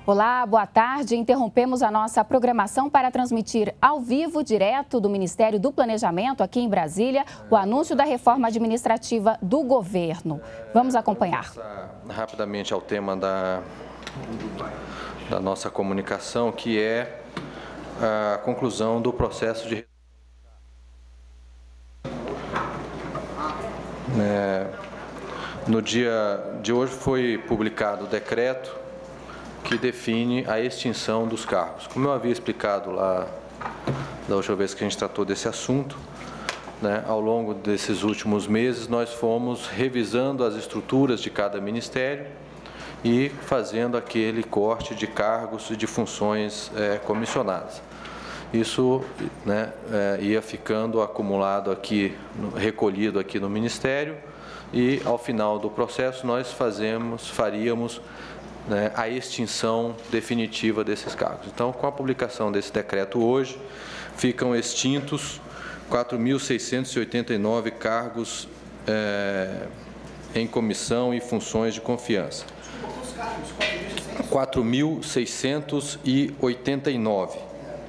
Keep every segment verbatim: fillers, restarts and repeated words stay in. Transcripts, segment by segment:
Olá, boa tarde. Interrompemos a nossa programação para transmitir ao vivo, direto do Ministério do Planejamento, aqui em Brasília, o anúncio da reforma administrativa do governo. Vamos acompanhar. Rapidamente ao tema da, da nossa comunicação, que é a conclusão do processo de... É, no dia de hoje foi publicado o decreto que define a extinção dos cargos. Como eu havia explicado lá da última vez que a gente tratou desse assunto, né, ao longo desses últimos meses nós fomos revisando as estruturas de cada ministério e fazendo aquele corte de cargos e de funções é, comissionadas. Isso, né, é, ia ficando acumulado aqui, recolhido aqui no Ministério, e ao final do processo nós fazemos, faríamos né, a extinção definitiva desses cargos. Então, com a publicação desse decreto hoje, ficam extintos quatro mil seiscentos e oitenta e nove cargos é, em comissão e funções de confiança. quatro mil seiscentos e oitenta e nove.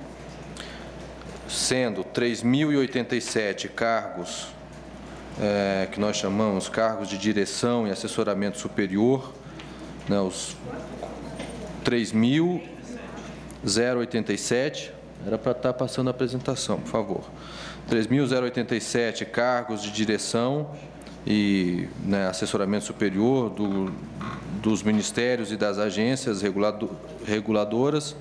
Sendo três mil e oitenta e sete cargos, é, que nós chamamos cargos de direção e assessoramento superior, né, os três mil e oitenta e sete, era para estar passando a apresentação, por favor. três mil e oitenta e sete cargos de direção e né, assessoramento superior do, dos ministérios e das agências regulado, reguladoras,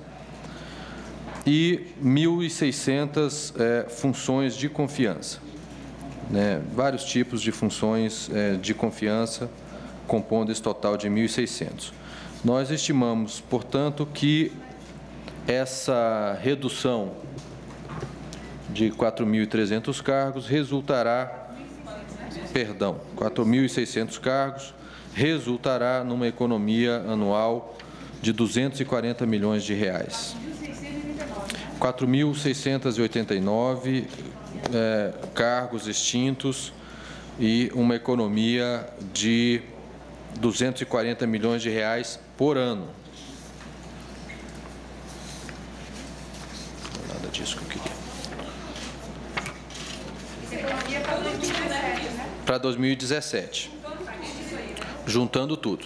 e mil e seiscentas é, funções de confiança, né, vários tipos de funções é, de confiança, compondo esse total de mil e seiscentos. Nós estimamos, portanto, que essa redução de quatro mil e trezentos cargos resultará, perdão, quatro mil e seiscentos cargos resultará numa economia anual de duzentos e quarenta milhões de reais. quatro mil seiscentos e oitenta e nove é, cargos extintos e uma economia de duzentos e quarenta milhões de reais por ano. Não é nada disso que eu queria. Para dois mil e dezessete. Juntando tudo.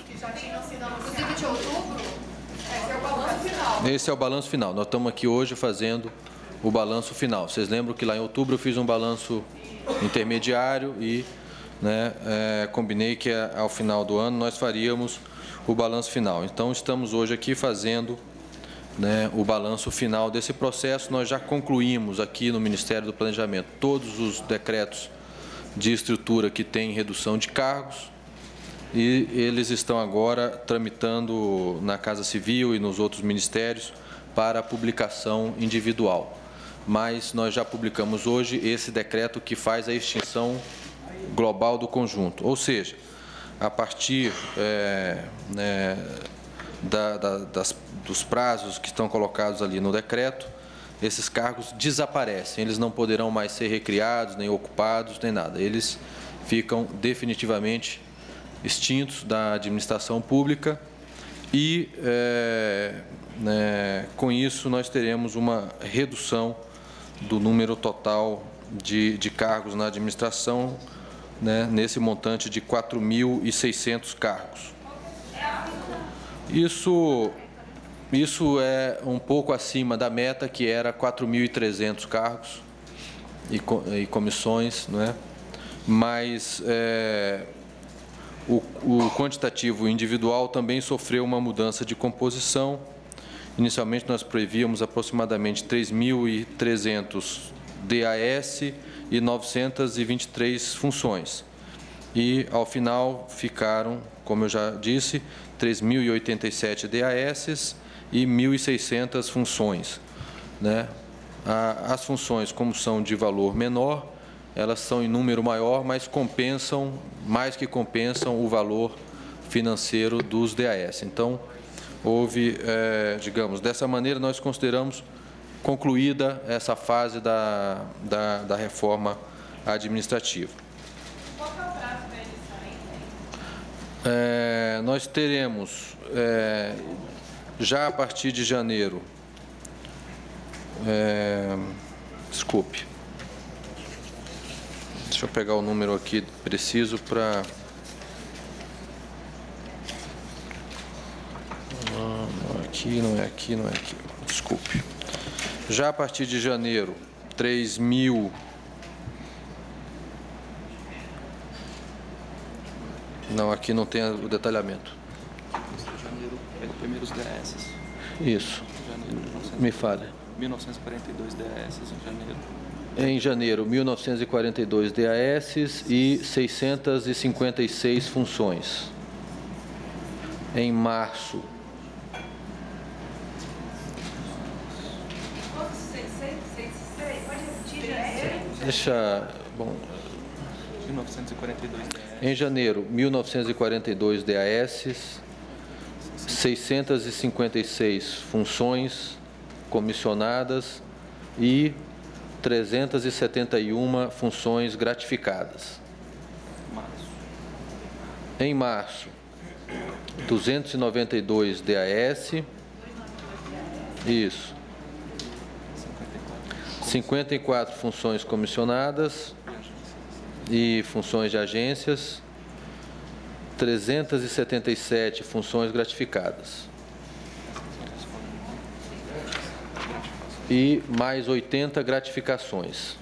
Esse é o balanço final. Nós estamos aqui hoje fazendo o balanço final. Vocês lembram que lá em outubro eu fiz um balanço intermediário e né, é, combinei que ao final do ano nós faríamos o balanço final. Então, estamos hoje aqui fazendo né, o balanço final desse processo. Nós já concluímos aqui no Ministério do Planejamento todos os decretos de estrutura que têm redução de cargos, e eles estão agora tramitando na Casa Civil e nos outros ministérios para a publicação individual. Mas nós já publicamos hoje esse decreto que faz a extinção global do conjunto, ou seja, a partir é, né, da, da, das, dos prazos que estão colocados ali no decreto, esses cargos desaparecem, eles não poderão mais ser recriados, nem ocupados, nem nada, eles ficam definitivamente extintos da administração pública e, é, né, com isso, nós teremos uma redução do número total de, de cargos na administração, né, nesse montante de quatro mil e seiscentos cargos. Isso, isso é um pouco acima da meta, que era quatro mil e trezentos cargos e, e comissões, não é? Mas é, o, o quantitativo individual também sofreu uma mudança de composição. Inicialmente, nós prevíamos aproximadamente três mil e trezentos D A S e novecentas e vinte e três funções. E, ao final, ficaram, como eu já disse, três mil e oitenta e sete D A S e mil e seiscentas funções, né? As funções, como são de valor menor, elas são em número maior, mas compensam, mais que compensam, o valor financeiro dos D A S. Então, houve, é, digamos, dessa maneira nós consideramos concluída essa fase da, da, da reforma administrativa. Qual é o prazo para eles saírem? É, nós teremos, é, já a partir de janeiro, é, desculpe, deixa eu pegar o número aqui preciso para... Não, não é aqui, não é aqui, não é aqui, desculpe. Já a partir de janeiro, três mil... Não, aqui não tem o detalhamento. Janeiro é os primeiros D A S. Isso. Janeiro, Me fale. mil novecentos e quarenta e dois D A S em janeiro. Em janeiro, mil novecentos e quarenta e dois D A S e seiscentas e cinquenta e seis funções. Em março, deixa, bom, mil novecentos e quarenta e dois D A S. em janeiro, mil novecentos e quarenta e dois D A S, seiscentas e cinquenta e seis funções comissionadas e trezentas e setenta e uma funções gratificadas. Março. Em março, duzentos e noventa e dois D A S, isso, cinquenta e quatro funções comissionadas e funções de agências, trezentas e setenta e sete funções gratificadas. E mais oitenta gratificações.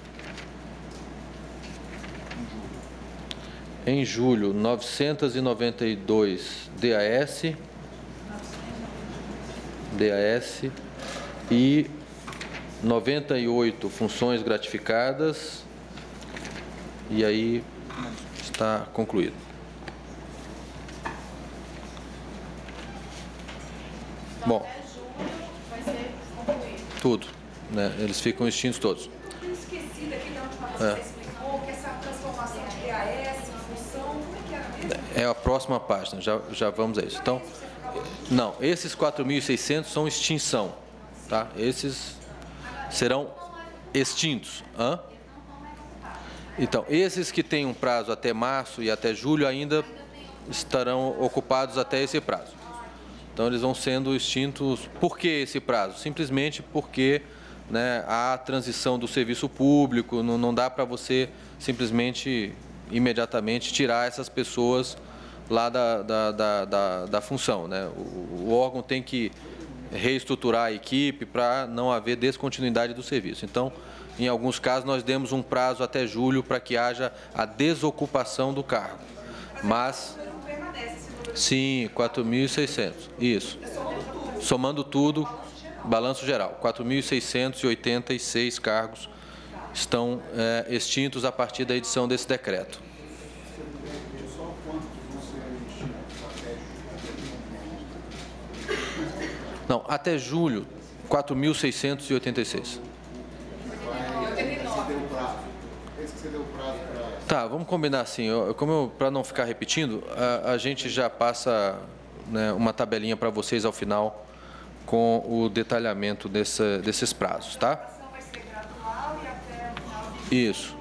Em julho, novecentos e noventa e dois D A S, D A S e noventa e oito funções gratificadas, e aí está concluído. Bom, tudo, né? Eles ficam extintos todos. Esquecida aqui de onde você explicou que essa transformação de D A S, função, como é que era mesmo? É a próxima página, já, já vamos a isso. Então, não, esses quatro mil e seiscentos são extinção, tá? Esses serão extintos. Hã? Então, esses que têm um prazo até março e até julho ainda estarão ocupados até esse prazo. Então, eles vão sendo extintos. Por que esse prazo? Simplesmente porque, né, há transição do serviço público, não, não dá para você simplesmente, imediatamente, tirar essas pessoas lá da, da, da, da, da função, né? O, o órgão tem que reestruturar a equipe para não haver descontinuidade do serviço. Então, em alguns casos, nós demos um prazo até julho para que haja a desocupação do cargo. Mas, sim, quatro mil e seiscentos, isso. Somando tudo, balanço geral, quatro mil seiscentos e oitenta e seis cargos estão é, extintos a partir da edição desse decreto. Não, até julho, quatro mil seiscentos e oitenta e seis. Tá, vamos combinar assim, eu, como para não ficar repetindo, a, a gente já passa, né, uma tabelinha para vocês ao final com o detalhamento dessa, desses prazos, tá? Isso.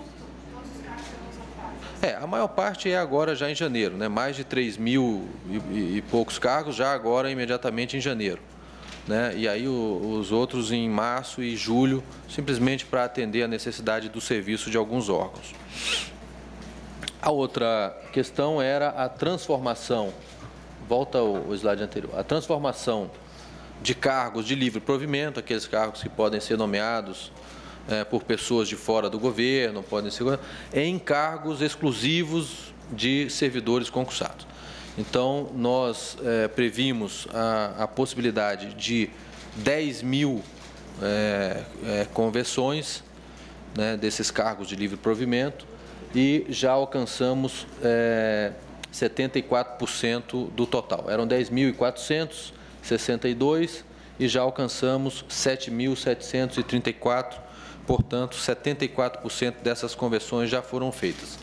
É, a maior parte é agora já em janeiro, né? Mais de três mil e, e, e poucos cargos já agora imediatamente em janeiro. Né? E aí o, os outros em março e julho, simplesmente para atender a necessidade do serviço de alguns órgãos. A outra questão era a transformação, volta ao slide anterior, a transformação de cargos de livre provimento, aqueles cargos que podem ser nomeados é, por pessoas de fora do governo, podem ser em cargos exclusivos de servidores concursados. Então, nós é, previmos a, a possibilidade de dez mil é, é, conversões, né, desses cargos de livre provimento e já alcançamos é, setenta e quatro por cento do total. Eram dez mil quatrocentos e sessenta e dois e já alcançamos sete mil setecentos e trinta e quatro, portanto, setenta e quatro por cento dessas conversões já foram feitas.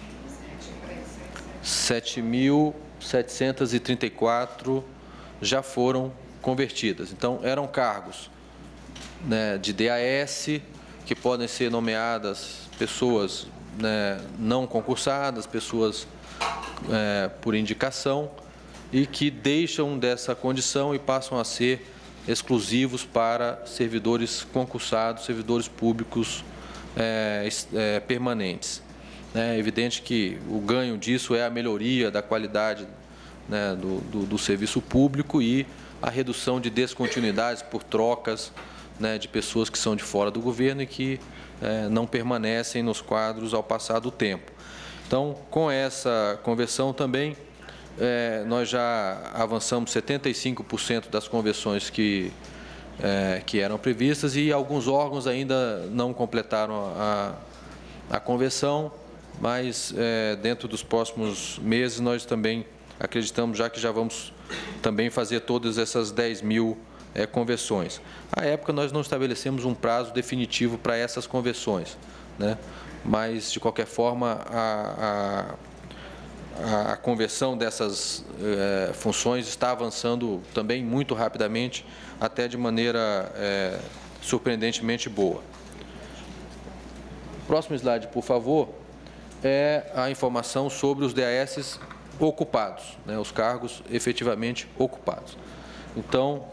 sete mil setecentos e trinta e quatro já foram convertidas. Então, eram cargos, né, de D A S, que podem ser nomeadas pessoas, né, não concursadas, pessoas é, por indicação, e que deixam dessa condição e passam a ser exclusivos para servidores concursados, servidores públicos é, é, permanentes. É evidente que o ganho disso é a melhoria da qualidade, né, do, do, do serviço público e a redução de descontinuidades por trocas, né, de pessoas que são de fora do governo e que é, não permanecem nos quadros ao passar do tempo. Então, com essa conversão também, é, nós já avançamos setenta e cinco por cento das conversões que, é, que eram previstas e alguns órgãos ainda não completaram a, a conversão, mas é, dentro dos próximos meses nós também acreditamos já que já vamos também fazer todas essas dez mil é, conversões. À época nós não estabelecemos um prazo definitivo para essas conversões, né? Mas de qualquer forma a, a, a conversão dessas é, funções está avançando também muito rapidamente, até de maneira é, surpreendentemente boa. Próximo slide, por favor, é a informação sobre os D A S ocupados, né, os cargos efetivamente ocupados. Então,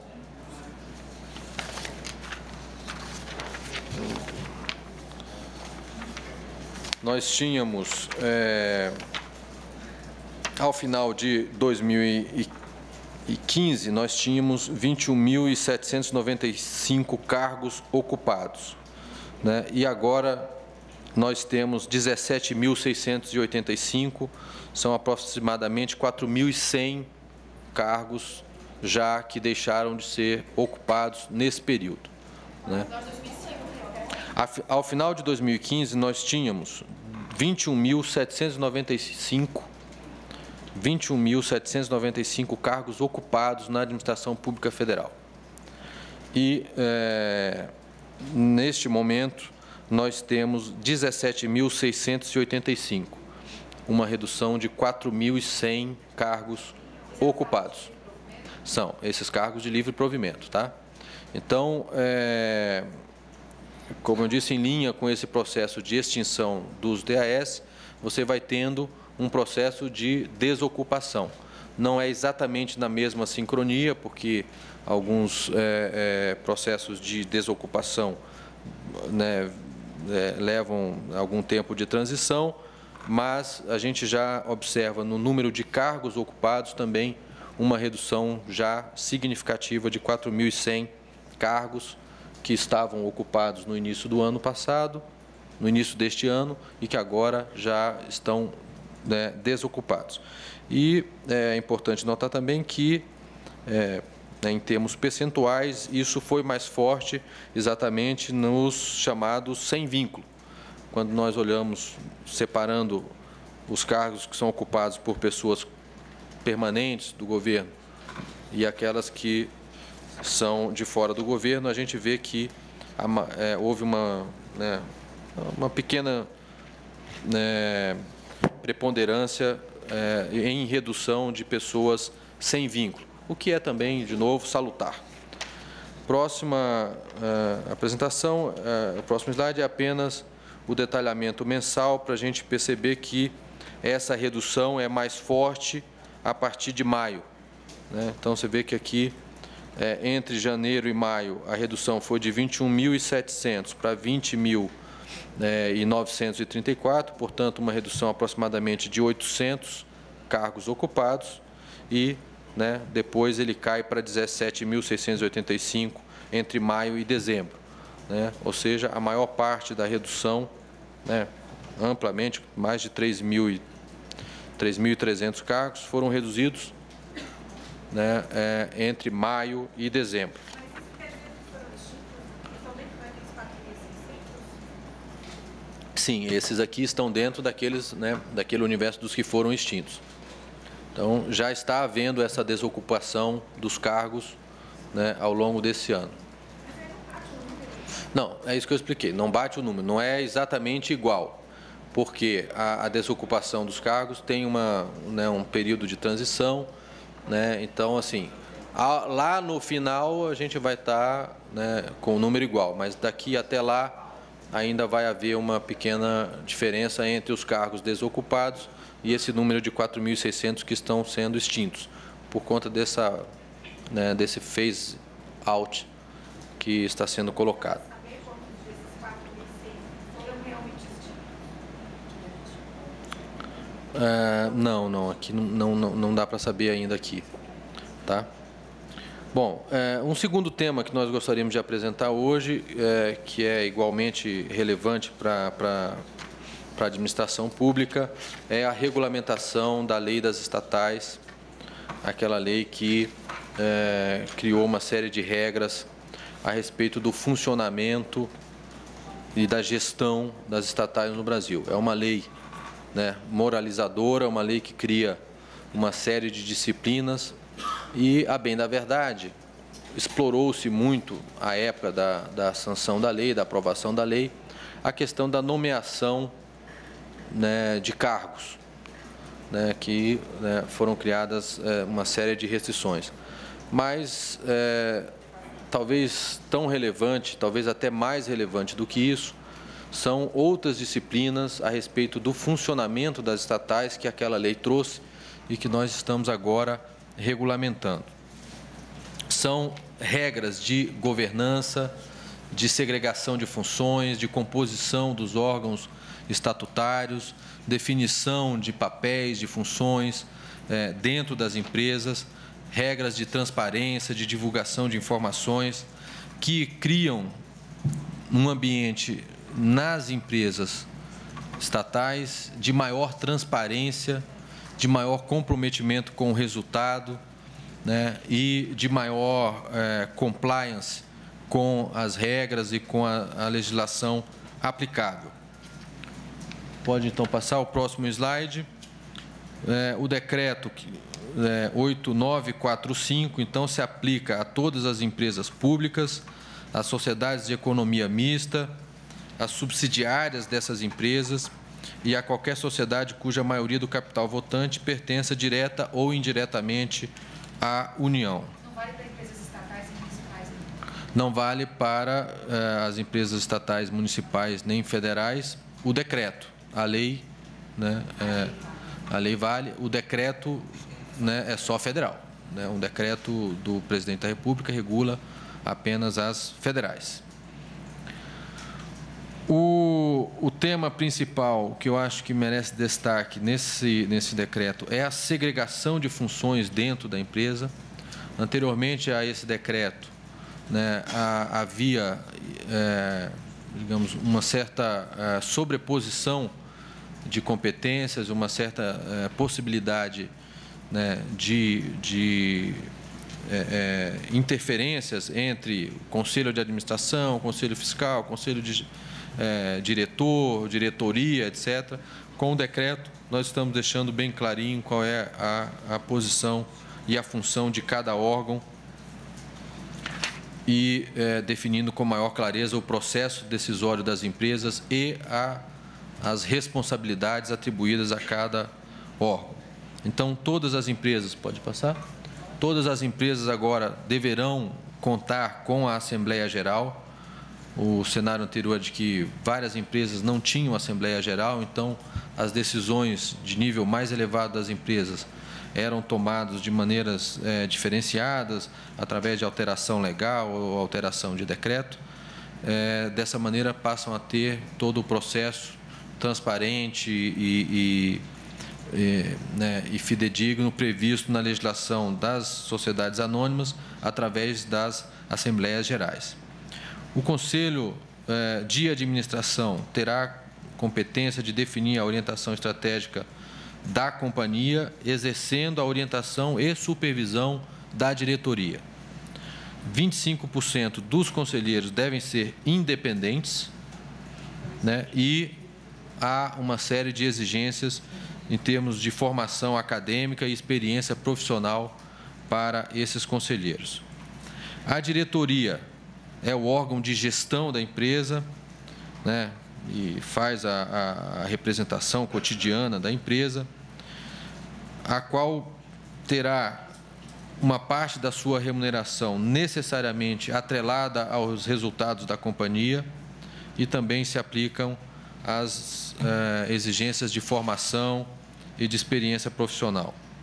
nós tínhamos, é, ao final de dois mil e quinze, nós tínhamos vinte e um mil setecentos e noventa e cinco cargos ocupados, né, e agora nós temos dezessete mil seiscentos e oitenta e cinco, são aproximadamente quatro mil e cem cargos já que deixaram de ser ocupados nesse período, né? Ao final de dois mil e quinze, nós tínhamos vinte e um mil setecentos e noventa e cinco, vinte e um mil setecentos e noventa e cinco cargos ocupados na administração pública federal. E, é, neste momento, nós temos dezessete mil seiscentos e oitenta e cinco, uma redução de quatro mil e cem cargos ocupados. São esses cargos de livre provimento, tá? Então, é, como eu disse, em linha com esse processo de extinção dos D A S, você vai tendo um processo de desocupação. Não é exatamente na mesma sincronia, porque alguns é, é, processos de desocupação, né, é, levam algum tempo de transição, mas a gente já observa no número de cargos ocupados também uma redução já significativa de quatro mil e cem cargos que estavam ocupados no início do ano passado, no início deste ano, e que agora já estão, né, desocupados. E é importante notar também que, é, né, em termos percentuais, isso foi mais forte exatamente nos chamados sem vínculo. Quando nós olhamos, separando os cargos que são ocupados por pessoas permanentes do governo e aquelas que são de fora do governo, a gente vê que é, houve uma, né, uma pequena, né, preponderância é, em redução de pessoas sem vínculo, o que é também, de novo, salutar. Próxima é, apresentação, é, o próximo slide é apenas o detalhamento mensal para a gente perceber que essa redução é mais forte a partir de maio, né? Então, você vê que aqui, é, entre janeiro e maio, a redução foi de vinte e um mil e setecentos para vinte mil novecentos e trinta e quatro, portanto, uma redução aproximadamente de oitocentos cargos ocupados, e, né, depois ele cai para dezessete mil seiscentos e oitenta e cinco entre maio e dezembro, né? Ou seja, a maior parte da redução, né, amplamente, mais de três mil e trezentos cargos foram reduzidos, né, é, entre maio e dezembro. Sim, esses aqui estão dentro daqueles, né, daquele universo dos que foram extintos. Então, já está havendo essa desocupação dos cargos, né, ao longo desse ano. Não, é isso que eu expliquei, não bate o número, não é exatamente igual, porque a, a desocupação dos cargos tem uma, né, um período de transição, né, então, assim, a, lá no final a gente vai estar, né, com o número igual, mas daqui até lá ainda vai haver uma pequena diferença entre os cargos desocupados e esse número de quatro mil e seiscentos que estão sendo extintos. por conta dessa, né, desse phase out que está sendo colocado. É, não, não, aqui não, não, não dá para saber ainda aqui, tá? Bom, é, um segundo tema que nós gostaríamos de apresentar hoje, é, que é igualmente relevante para para a administração pública, é a regulamentação da lei das estatais, aquela lei que é, criou uma série de regras a respeito do funcionamento e da gestão das estatais no Brasil. É uma lei, né, moralizadora, uma lei que cria uma série de disciplinas e, a bem da verdade, explorou-se muito, à época da, da sanção da lei, da aprovação da lei, a questão da nomeação, né, de cargos, né, que, né, foram criadas é, uma série de restrições. Mas, é, talvez tão relevante, talvez até mais relevante do que isso, são outras disciplinas a respeito do funcionamento das estatais que aquela lei trouxe e que nós estamos agora regulamentando. São regras de governança, de segregação de funções, de composição dos órgãos estatutários, definição de papéis, de funções é, dentro das empresas, regras de transparência, de divulgação de informações, que criam um ambiente nas empresas estatais de maior transparência, de maior comprometimento com o resultado, né, e de maior é, compliance com as regras e com a, a legislação aplicável. Pode, então, passar o próximo slide. É, o decreto é, oito nove quatro cinco, então, se aplica a todas as empresas públicas, às sociedades de economia mista, às subsidiárias dessas empresas e a qualquer sociedade cuja maioria do capital votante pertença direta ou indiretamente à União. Não vale para empresas estatais e municipais? Né? Não vale para eh, as empresas estatais, municipais nem federais o decreto. A lei, né, é, a lei vale, o decreto, né, é só federal. Né? Um decreto do presidente da República regula apenas as federais. O, o tema principal que eu acho que merece destaque nesse, nesse decreto é a segregação de funções dentro da empresa. Anteriormente a esse decreto, né, a, havia, é, digamos, uma certa é, sobreposição de competências, uma certa é, possibilidade, né, de, de é, é, interferências entre conselho de administração, conselho fiscal, conselho de É, diretor, diretoria, etcétera. Com o decreto, nós estamos deixando bem clarinho qual é a, a posição e a função de cada órgão e é, definindo com maior clareza o processo decisório das empresas e a, as responsabilidades atribuídas a cada órgão. Então, todas as empresas, pode passar? Todas as empresas agora deverão contar com a Assembleia Geral. O cenário anterior é de que várias empresas não tinham Assembleia Geral, então as decisões de nível mais elevado das empresas eram tomadas de maneiras é, diferenciadas, através de alteração legal ou alteração de decreto. É, dessa maneira, passam a ter todo o processo transparente e, e, e, né, e fidedigno previsto na legislação das sociedades anônimas através das Assembleias Gerais. O Conselho eh, de Administração terá competência de definir a orientação estratégica da companhia, exercendo a orientação e supervisão da diretoria. vinte e cinco por cento dos conselheiros devem ser independentes, né, e há uma série de exigências em termos de formação acadêmica e experiência profissional para esses conselheiros. A diretoria é o órgão de gestão da empresa, né, e faz a, a, a representação cotidiana da empresa, a qual terá uma parte da sua remuneração necessariamente atrelada aos resultados da companhia e também se aplicam as eh, exigências de formação e de experiência profissional.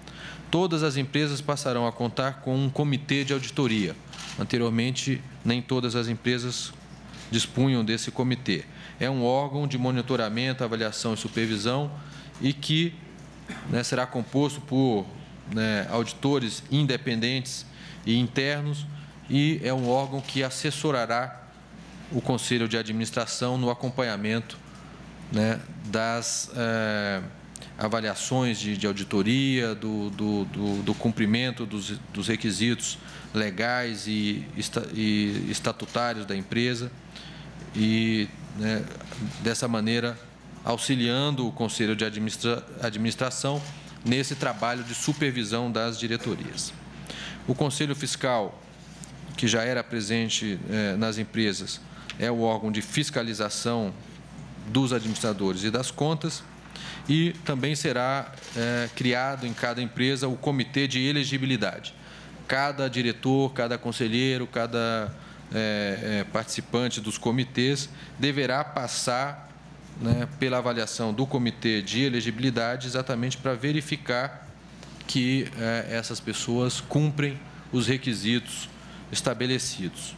todas as empresas passarão a contar com um comitê de auditoria. Anteriormente, nem todas as empresas dispunham desse comitê. É um órgão de monitoramento, avaliação e supervisão e que, né, será composto por, né, auditores independentes e internos, e é um órgão que assessorará o Conselho de Administração no acompanhamento, né, das eh, avaliações de, de auditoria, do, do, do, do cumprimento dos, dos requisitos legais e, e estatutários da empresa e, né, dessa maneira, auxiliando o Conselho de Administra, Administração nesse trabalho de supervisão das diretorias. O Conselho Fiscal, que já era presente eh, nas empresas, é o órgão de fiscalização dos administradores e das contas, e também será eh, criado em cada empresa o comitê de elegibilidade. Cada diretor, cada conselheiro, cada eh, eh, participante dos comitês deverá passar, né, pela avaliação do comitê de elegibilidade, exatamente para verificar que eh, essas pessoas cumprem os requisitos estabelecidos.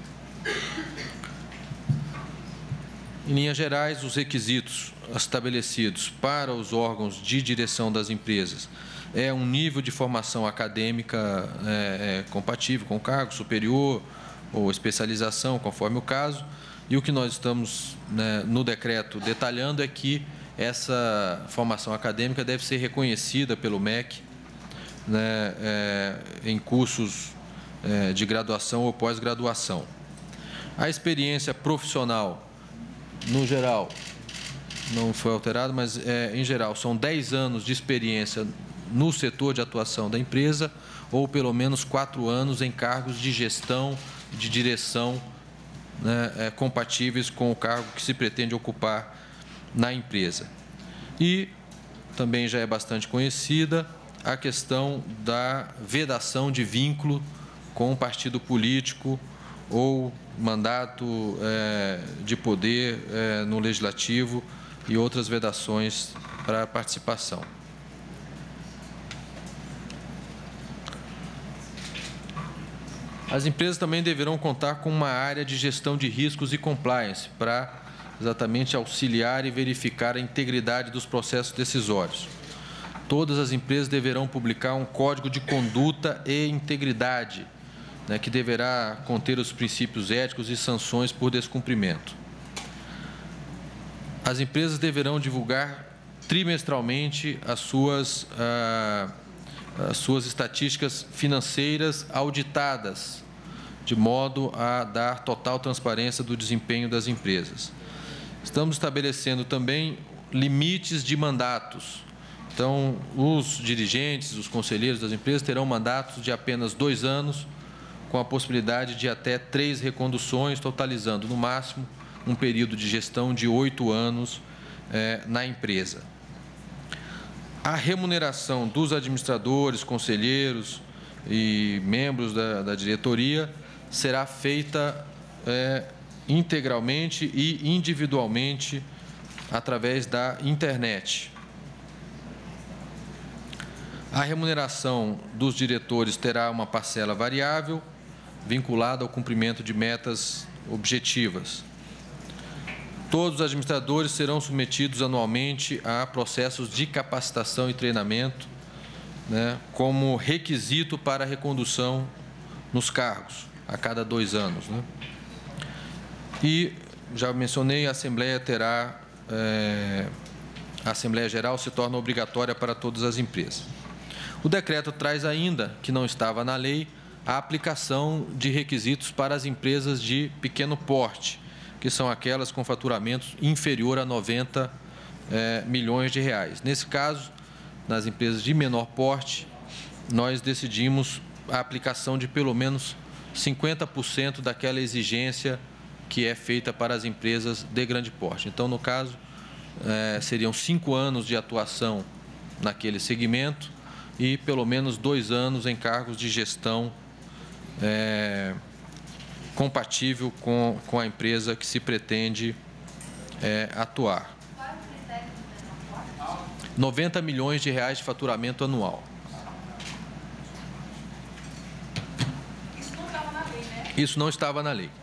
Em linhas gerais, os requisitos estabelecidos para os órgãos de direção das empresas é um nível de formação acadêmica é, é, compatível com o cargo superior ou especialização, conforme o caso, e o que nós estamos, né, no decreto detalhando é que essa formação acadêmica deve ser reconhecida pelo M E C, né, é, em cursos é, de graduação ou pós-graduação. A experiência profissional, no geral, não foi alterado, mas, é, em geral, são dez anos de experiência no setor de atuação da empresa ou, pelo menos, quatro anos em cargos de gestão, de direção, né, é, compatíveis com o cargo que se pretende ocupar na empresa. E também já é bastante conhecida a questão da vedação de vínculo com um partido político ou mandato é, de poder é, no legislativo e outras vedações para a participação. As empresas também deverão contar com uma área de gestão de riscos e compliance para exatamente auxiliar e verificar a integridade dos processos decisórios. Todas as empresas deverão publicar um código de conduta e integridade, né, que deverá conter os princípios éticos e sanções por descumprimento. As empresas deverão divulgar trimestralmente as suas, ah, as suas estatísticas financeiras auditadas, de modo a dar total transparência do desempenho das empresas. Estamos estabelecendo também limites de mandatos. Então, os dirigentes, os conselheiros das empresas terão mandatos de apenas dois anos, com a possibilidade de até três reconduções, totalizando, no máximo, um período de gestão de oito anos eh, na empresa. A remuneração dos administradores, conselheiros e membros da, da diretoria será feita eh, integralmente e individualmente através da internet. A remuneração dos diretores terá uma parcela variável, vinculada ao cumprimento de metas objetivas. Todos os administradores serão submetidos anualmente a processos de capacitação e treinamento, né, como requisito para a recondução nos cargos, a cada dois anos. Né? E, já mencionei, a Assembleia terá, é, a Assembleia Geral se torna obrigatória para todas as empresas. O decreto traz ainda, que não estava na lei, a aplicação de requisitos para as empresas de pequeno porte, que são aquelas com faturamento inferior a noventa é, milhões de reais. Nesse caso, nas empresas de menor porte, nós decidimos a aplicação de pelo menos cinquenta por cento daquela exigência que é feita para as empresas de grande porte. Então, no caso, é, seriam cinco anos de atuação naquele segmento e pelo menos dois anos em cargos de gestão é, compatível com, com a empresa que se pretende é, atuar. Qual é o critério do menor porte? noventa milhões de reais de faturamento anual. Isso não estava na lei.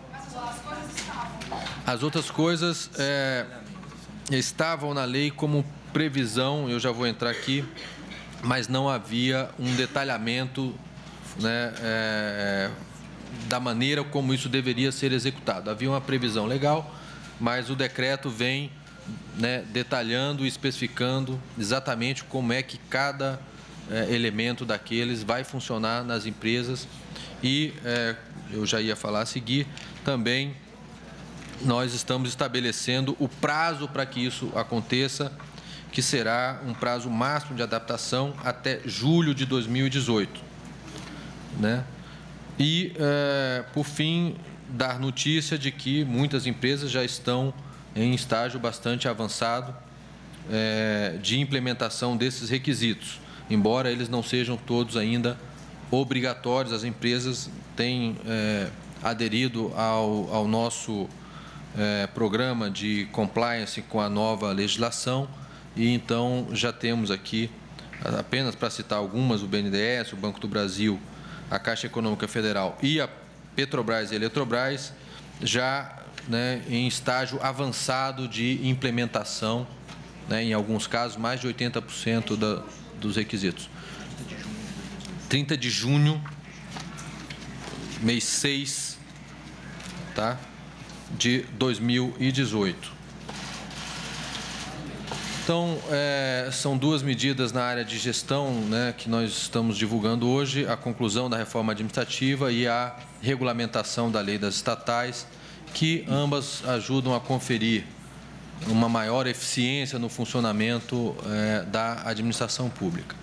As outras coisas é, estavam na lei como previsão, eu já vou entrar aqui, mas não havia um detalhamento, né, é, da maneira como isso deveria ser executado. Havia uma previsão legal, mas o decreto vem, né, detalhando e especificando exatamente como é que cada é, elemento daqueles vai funcionar nas empresas e, é, eu já ia falar a seguir, também nós estamos estabelecendo o prazo para que isso aconteça, que será um prazo máximo de adaptação até julho de dois mil e dezoito. Né? E, é, por fim, dar notícia de que muitas empresas já estão em estágio bastante avançado é, de implementação desses requisitos, embora eles não sejam todos ainda obrigatórios. As empresas têm é, aderido ao, ao nosso é, programa de compliance com a nova legislação e, então, já temos aqui, apenas para citar algumas, o B N D E S, o Banco do Brasil, a Caixa Econômica Federal e a Petrobras e a Eletrobras, já, né, em estágio avançado de implementação, né, em alguns casos, mais de oitenta por cento da, dos requisitos. trinta de junho, mês seis, tá, de dois mil e dezoito. Então, é, são duas medidas na área de gestão, né, que nós estamos divulgando hoje, a conclusão da reforma administrativa e a regulamentação da lei das estatais, que ambas ajudam a conferir uma maior eficiência no funcionamento é, da administração pública.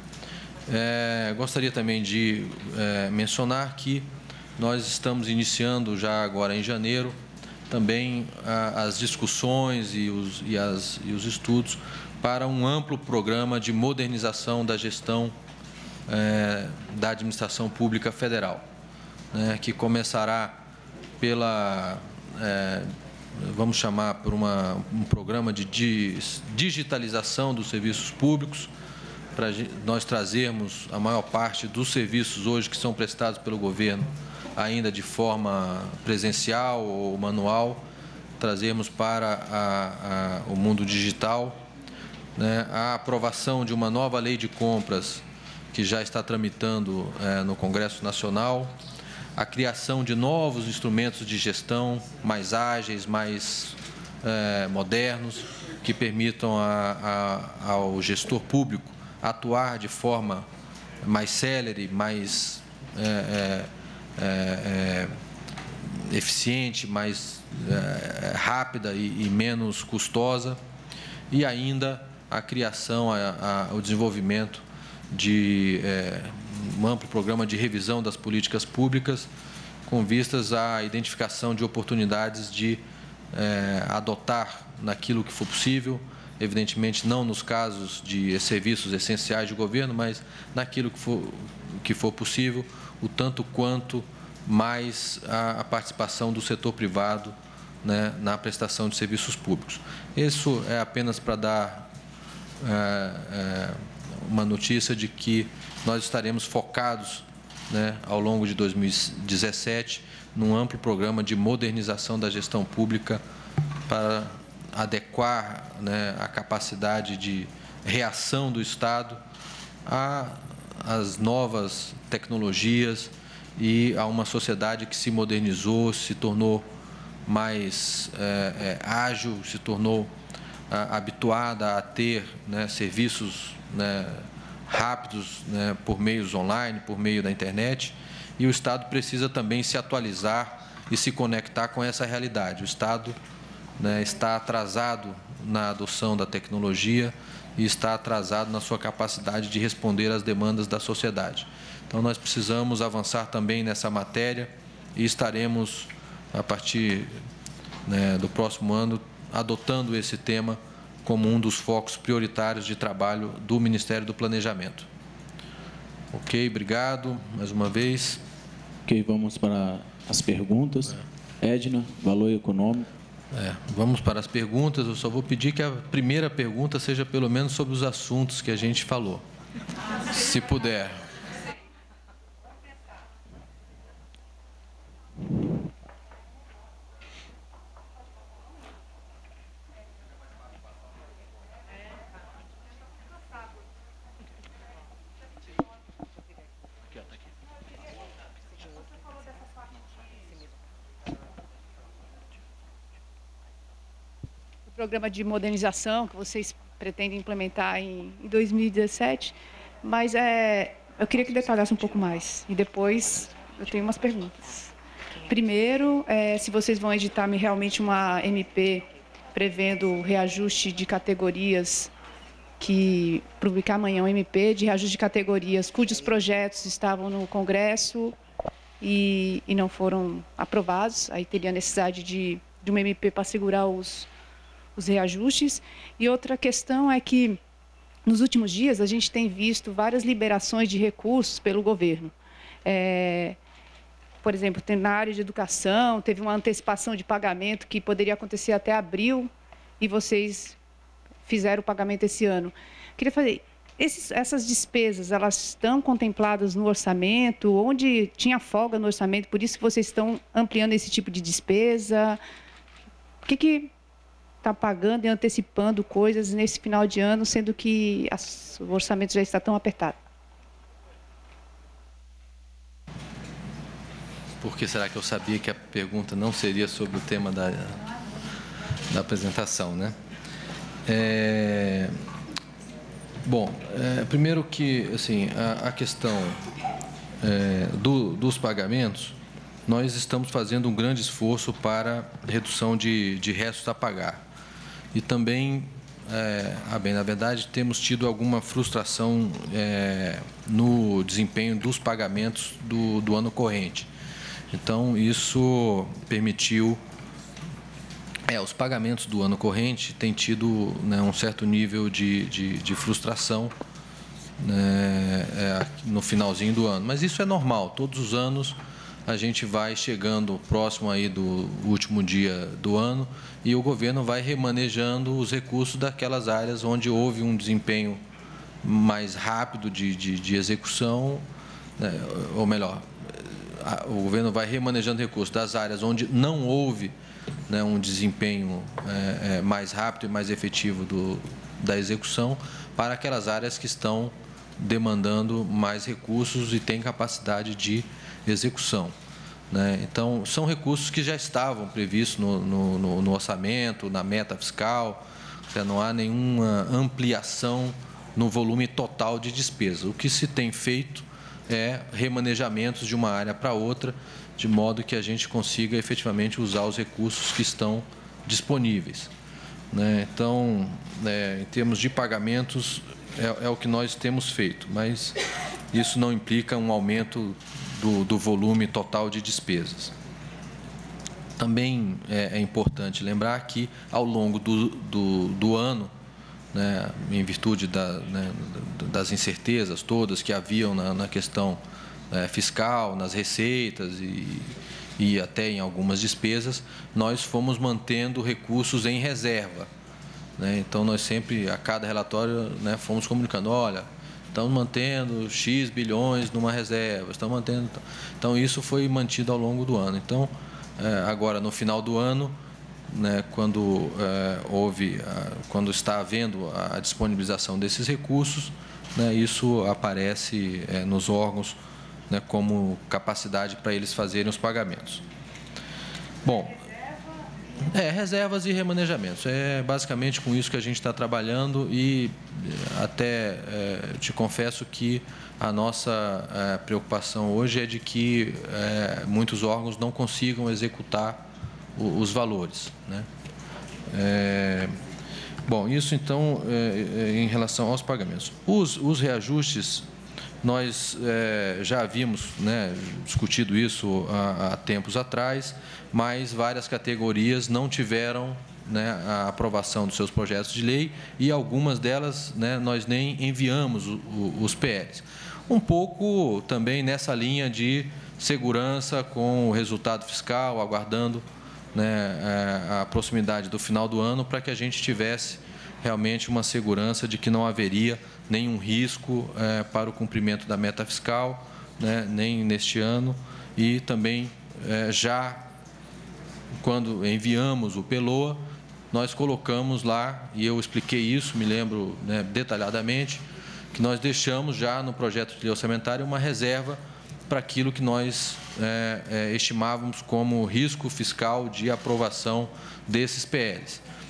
É, gostaria também de é, mencionar que nós estamos iniciando já agora em janeiro também a, as discussões e os, e, as, e os estudos para um amplo programa de modernização da gestão é, da administração pública federal, né, que começará pela, é, vamos chamar por uma, um programa de digitalização dos serviços públicos, para nós trazermos a maior parte dos serviços hoje que são prestados pelo governo ainda de forma presencial ou manual, trazermos para a, a, o mundo digital. Né, a aprovação de uma nova lei de compras que já está tramitando é, no Congresso Nacional, a criação de novos instrumentos de gestão mais ágeis, mais é, modernos, que permitam a, a, ao gestor público atuar de forma mais célere, mais é, é, é, eficiente, mais é, rápida e, e menos custosa, e ainda a criação, a, a, o desenvolvimento de é, um amplo programa de revisão das políticas públicas com vistas à identificação de oportunidades de é, adotar naquilo que for possível, evidentemente não nos casos de serviços essenciais de governo, mas naquilo que for, que for possível, o tanto quanto mais a, a participação do setor privado, né, na prestação de serviços públicos. Isso é apenas para dar É, é, uma notícia de que nós estaremos focados, né, ao longo de dois mil e dezessete num amplo programa de modernização da gestão pública para adequar, né, a capacidade de reação do Estado às novas tecnologias e a uma sociedade que se modernizou, se tornou mais é, é, ágil, se tornou habituada a ter, né, serviços, né, rápidos, né, por meios online, por meio da internet, e o Estado precisa também se atualizar e se conectar com essa realidade. O Estado, né, está atrasado na adoção da tecnologia e está atrasado na sua capacidade de responder às demandas da sociedade. Então, nós precisamos avançar também nessa matéria e estaremos, a partir, né, do próximo ano, adotando esse tema como um dos focos prioritários de trabalho do Ministério do Planejamento. Ok, obrigado mais uma vez. Ok, vamos para as perguntas. É. Edna, valor econômico. É, vamos para as perguntas. Eu só vou pedir que a primeira pergunta seja pelo menos sobre os assuntos que a gente falou, se puder. programa de modernização que vocês pretendem implementar em, em dois mil e dezessete, mas é, eu queria que detalhasse um pouco mais. E depois eu tenho umas perguntas. Primeiro, é, se vocês vão editar realmente uma M P prevendo reajuste de categorias, que publicar amanhã um M P de reajuste de categorias cujos projetos estavam no Congresso e, e não foram aprovados. Aí teria necessidade de, de uma M P para segurar os, os reajustes. E outra questão é que, nos últimos dias, a gente tem visto várias liberações de recursos pelo governo. É, por exemplo, tem na área de educação, teve uma antecipação de pagamento que poderia acontecer até abril e vocês fizeram o pagamento esse ano. Queria fazer, esses, essas despesas, elas estão contempladas no orçamento? Onde tinha folga no orçamento, por isso que vocês estão ampliando esse tipo de despesa? Por que que está pagando e antecipando coisas nesse final de ano, sendo que as, o orçamento já está tão apertado? Por que será que eu sabia que a pergunta não seria sobre o tema da, da apresentação, né? É, bom, é, primeiro que, assim, a, a questão é, do, dos pagamentos, nós estamos fazendo um grande esforço para redução de, de restos a pagar. E também, é, ah, bem, na verdade, temos tido alguma frustração é, no desempenho dos pagamentos do, do ano corrente. Então, isso permitiu... É, os pagamentos do ano corrente têm tido, né, um certo nível de, de, de frustração, né, é, no finalzinho do ano. Mas isso é normal, todos os anos a gente vai chegando próximo aí do último dia do ano e o governo vai remanejando os recursos daquelas áreas onde houve um desempenho mais rápido de, de, de execução, né, ou melhor, o governo vai remanejando recursos das áreas onde não houve, né, um desempenho é, é, mais rápido e mais efetivo do, da execução para aquelas áreas que estão demandando mais recursos e têm capacidade de execução, né? Então, são recursos que já estavam previstos no, no, no orçamento, na meta fiscal, já não há nenhuma ampliação no volume total de despesa. O que se tem feito é remanejamentos de uma área para outra, de modo que a gente consiga efetivamente usar os recursos que estão disponíveis, né? Então, é, em termos de pagamentos, é, é o que nós temos feito, mas isso não implica um aumento do, do volume total de despesas. Também é, é importante lembrar que, ao longo do, do, do ano, né, em virtude da, né, das incertezas todas que haviam na, na questão é, fiscal, nas receitas e, e até em algumas despesas, nós fomos mantendo recursos em reserva, né? Então, nós sempre, a cada relatório, né, fomos comunicando, olha, estamos mantendo X bilhões numa reserva, estamos mantendo... Então, isso foi mantido ao longo do ano. Então, é, agora, no final do ano, né, quando é, houve, quando está havendo a disponibilização desses recursos, né, isso aparece é, nos órgãos, né, como capacidade para eles fazerem os pagamentos. Bom, é, reservas e remanejamentos, é basicamente com isso que a gente está trabalhando e até é, te confesso que a nossa é, preocupação hoje é de que é, muitos órgãos não consigam executar os valores, né? É, bom, isso então é, em relação aos pagamentos. Os, os reajustes, nós é, já havíamos, né, discutido isso há, há tempos atrás, mas várias categorias não tiveram, né, a aprovação dos seus projetos de lei e algumas delas, né, nós nem enviamos o, o, os P Ls. Um pouco também nessa linha de segurança com o resultado fiscal, aguardando, né, a proximidade do final do ano para que a gente tivesse realmente uma segurança de que não haveria nenhum risco é, para o cumprimento da meta fiscal, né, nem neste ano e também é, já quando enviamos o PELOA, nós colocamos lá, e eu expliquei isso, me lembro, né, detalhadamente, que nós deixamos já no projeto de lei orçamentária uma reserva para aquilo que nós é, é, estimávamos como risco fiscal de aprovação desses P Ls.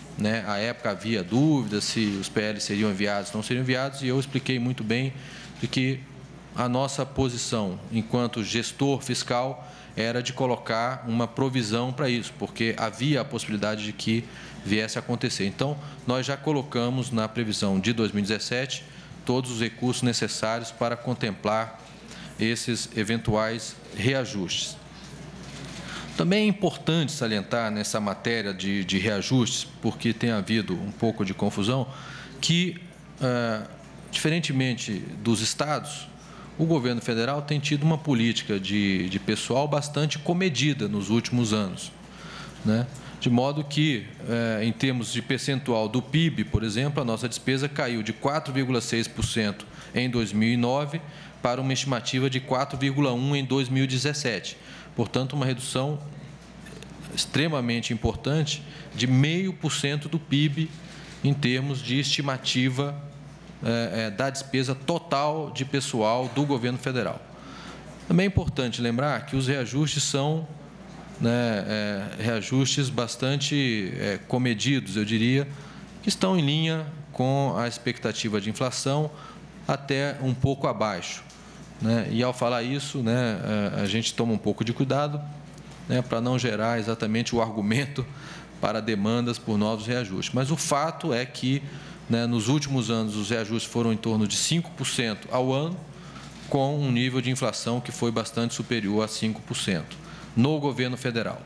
né, à época havia dúvidas se os P Ls seriam enviados ou não seriam enviados, e eu expliquei muito bem de que a nossa posição, enquanto gestor fiscal, era de colocar uma provisão para isso, porque havia a possibilidade de que viesse a acontecer. Então, nós já colocamos na previsão de dois mil e dezessete todos os recursos necessários para contemplar esses eventuais reajustes. Também é importante salientar nessa matéria de, de reajustes, porque tem havido um pouco de confusão, que, ah, diferentemente dos estados, o governo federal tem tido uma política de, de pessoal bastante comedida nos últimos anos, né? De modo que, eh, em termos de percentual do P I B, por exemplo, a nossa despesa caiu de quatro vírgula seis por cento em dois mil e nove para uma estimativa de quatro vírgula um por cento em dois mil e dezessete. Portanto, uma redução extremamente importante de zero vírgula cinco por cento do P I B em termos de estimativa é, é, da despesa total de pessoal do governo federal. Também é importante lembrar que os reajustes são, né, é, reajustes bastante é, comedidos, eu diria, que estão em linha com a expectativa de inflação, até um pouco abaixo, né? E, ao falar isso, né, a gente toma um pouco de cuidado, né, para não gerar exatamente o argumento para demandas por novos reajustes. Mas o fato é que, né, nos últimos anos, os reajustes foram em torno de cinco por cento ao ano, com um nível de inflação que foi bastante superior a cinco por cento no governo federal.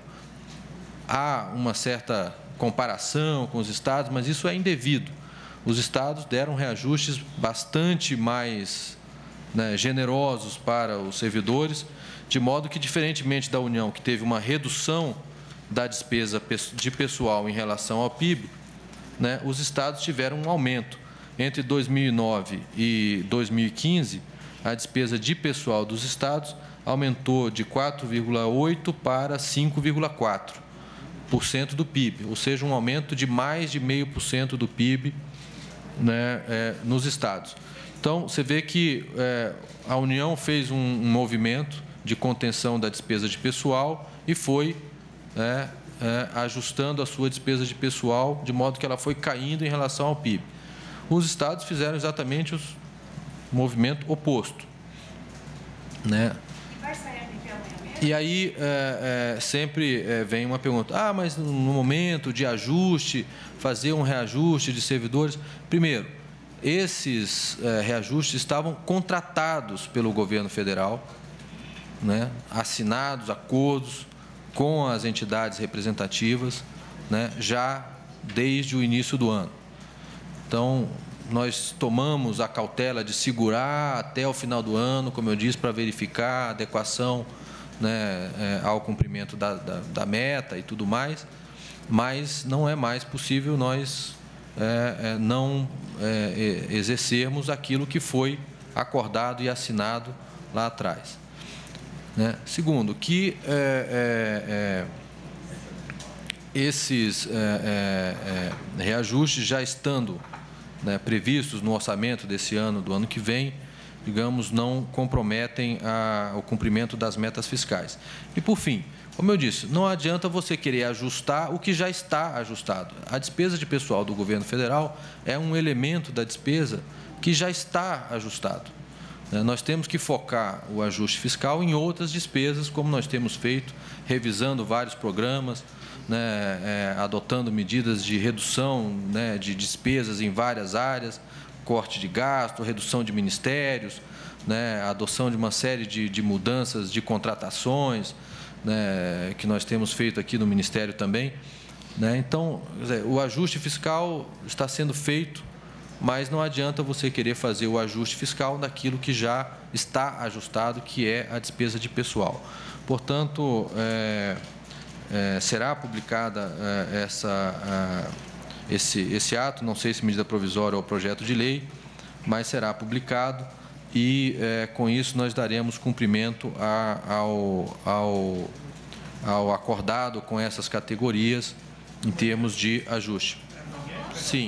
Há uma certa comparação com os estados, mas isso é indevido. Os estados deram reajustes bastante mais, né, generosos para os servidores, de modo que, diferentemente da União, que teve uma redução da despesa de pessoal em relação ao P I B, né, os estados tiveram um aumento. Entre dois mil e nove e dois mil e quinze, a despesa de pessoal dos estados aumentou de quatro vírgula oito por cento para cinco vírgula quatro por cento do P I B, ou seja, um aumento de mais de zero vírgula cinco por cento do P I B, né, é, nos estados. Então, você vê que é, a União fez um, um movimento de contenção da despesa de pessoal e foi é, é, ajustando a sua despesa de pessoal, de modo que ela foi caindo em relação ao P I B. Os estados fizeram exatamente o movimento oposto, né? E aí é, é, sempre é, vem uma pergunta: ah, mas no momento de ajuste, fazer um reajuste de servidores. Primeiro, esses é, reajustes estavam contratados pelo governo federal, né, assinados acordos com as entidades representativas, né, já desde o início do ano. Então, nós tomamos a cautela de segurar até o final do ano, como eu disse, para verificar a adequação, né, é, ao cumprimento da, da, da meta e tudo mais, mas não é mais possível nós é, é, não é, exercermos aquilo que foi acordado e assinado lá atrás, né? Segundo, que é, é, é, esses é, é, é, reajustes já estando, né, previstos no orçamento desse ano, do ano que vem, digamos, não comprometem a, o cumprimento das metas fiscais. E, por fim, como eu disse, não adianta você querer ajustar o que já está ajustado. A despesa de pessoal do governo federal é um elemento da despesa que já está ajustado. Nós temos que focar o ajuste fiscal em outras despesas, como nós temos feito, revisando vários programas, né, é, adotando medidas de redução, né, de despesas em várias áreas, corte de gasto, redução de ministérios, né, adoção de uma série de, de mudanças de contratações, né, que nós temos feito aqui no Ministério também, né? Então, quer dizer, o ajuste fiscal está sendo feito, mas não adianta você querer fazer o ajuste fiscal daquilo que já está ajustado, que é a despesa de pessoal. Portanto, é, é, será publicada é, essa, a, esse, esse ato, não sei se medida provisória ou projeto de lei, mas será publicado e, é, com isso, nós daremos cumprimento a, ao, ao, ao acordado com essas categorias em termos de ajuste. Sim.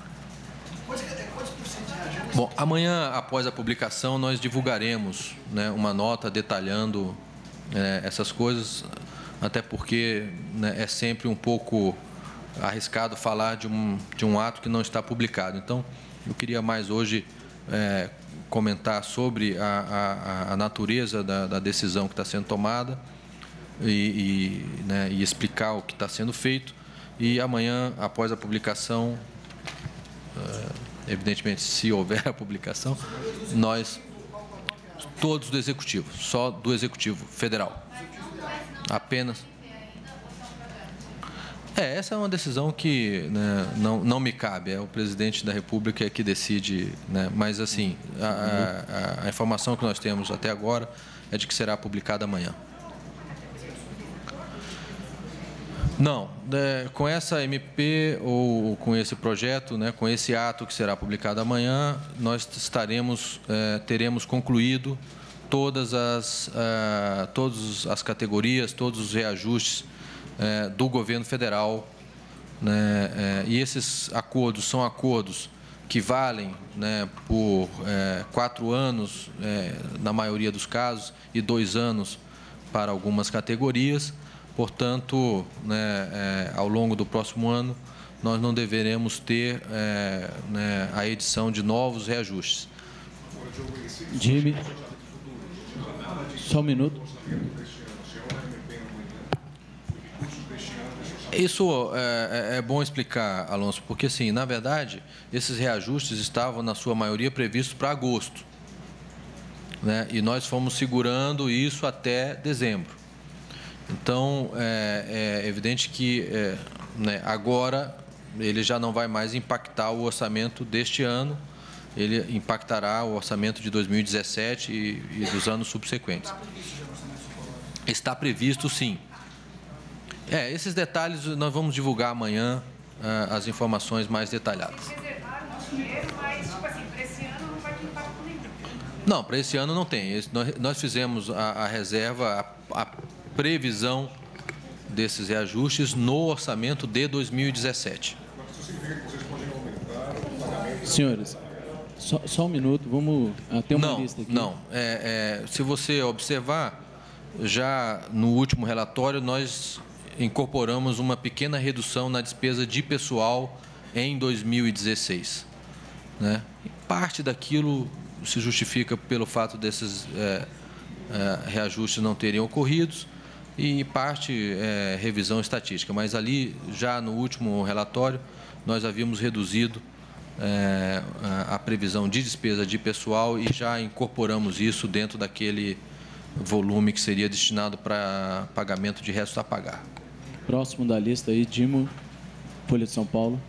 Bom, amanhã, após a publicação, nós divulgaremos, né, uma nota detalhando é, essas coisas, até porque, né, é sempre um pouco arriscado falar de um, de um ato que não está publicado. Então, eu queria mais hoje é, comentar sobre a, a, a natureza da, da decisão que está sendo tomada e, e, né, e explicar o que está sendo feito. E amanhã, após a publicação, evidentemente, se houver a publicação, nós, todos do Executivo, só do Executivo Federal, apenas... É, essa é uma decisão que, né, não, não me cabe, é o presidente da República que decide, né, mas, assim, a, a, a informação que nós temos até agora é de que será publicada amanhã. Não, é, com essa M P ou com esse projeto, né, com esse ato que será publicado amanhã, nós estaremos, é, teremos concluído todas as, é, todas as categorias, todos os reajustes é, do governo federal, né, é, e esses acordos são acordos que valem, né, por é, quatro anos, é, na maioria dos casos, e dois anos para algumas categorias. Portanto, né, é, ao longo do próximo ano, nós não deveremos ter é, né, a edição de novos reajustes. Jimmy, só um minuto. Isso é, é bom explicar, Alonso, porque, assim, na verdade, esses reajustes estavam, na sua maioria, previstos para agosto, né, e nós fomos segurando isso até dezembro. Então, é, é evidente que é, né, agora ele já não vai mais impactar o orçamento deste ano, ele impactará o orçamento de dois mil e dezessete e, e dos anos subsequentes. Está previsto, sim. É, esses detalhes nós vamos divulgar amanhã, ah, as informações mais detalhadas. Reservaram o dinheiro, mas, tipo assim, para esse ano não vai ter impacto nenhum. Não, para esse ano não tem. Esse, nós, nós fizemos a, a reserva, a, a previsão desses reajustes no orçamento de dois mil e dezessete. Senhores, só, só um minuto, vamos ter uma não, lista aqui. Não, é, é, se você observar, já no último relatório nós incorporamos uma pequena redução na despesa de pessoal em dois mil e dezesseis. Né? Parte daquilo se justifica pelo fato desses é, é, reajustes não terem ocorridos, e parte é revisão estatística, mas ali, já no último relatório, nós havíamos reduzido é, a previsão de despesa de pessoal e já incorporamos isso dentro daquele volume que seria destinado para pagamento de restos a pagar. Próximo da lista aí, Dimo, Folha de São Paulo.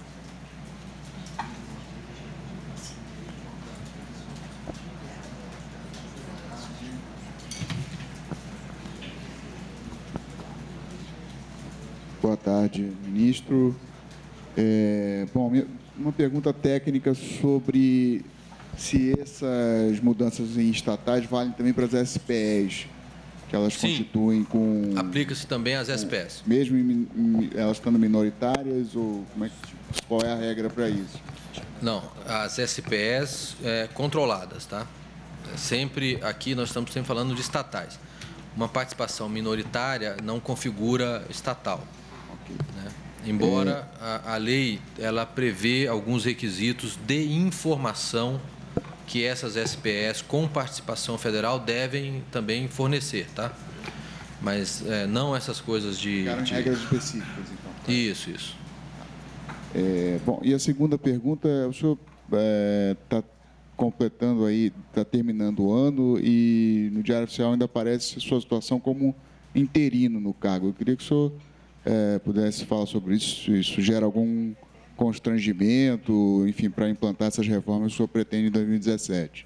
Boa tarde, ministro. É, bom, uma pergunta técnica sobre se essas mudanças em estatais valem também para as S P Es, que elas Sim. constituem com... Aplica-se também às S P Es. Mesmo em, em, elas estando minoritárias, ou como é que, qual é a regra para isso? Não, as S P Es é, controladas, tá? Sempre, aqui nós estamos sempre falando de estatais. Uma participação minoritária não configura estatal. Né? Embora a, a lei ela prevê alguns requisitos de informação que essas S P Es com participação federal devem também fornecer, tá? Mas é, não essas coisas de... Ficaram de... regras específicas, então. Tá? Isso, isso. É, bom, e a segunda pergunta, o senhor está é, completando aí, está terminando o ano e no Diário Oficial ainda aparece a sua situação como interino no cargo. Eu queria que o senhor é, pudesse falar sobre isso, se isso gera algum constrangimento, enfim, para implantar essas reformas que o senhor pretende em dois mil e dezessete.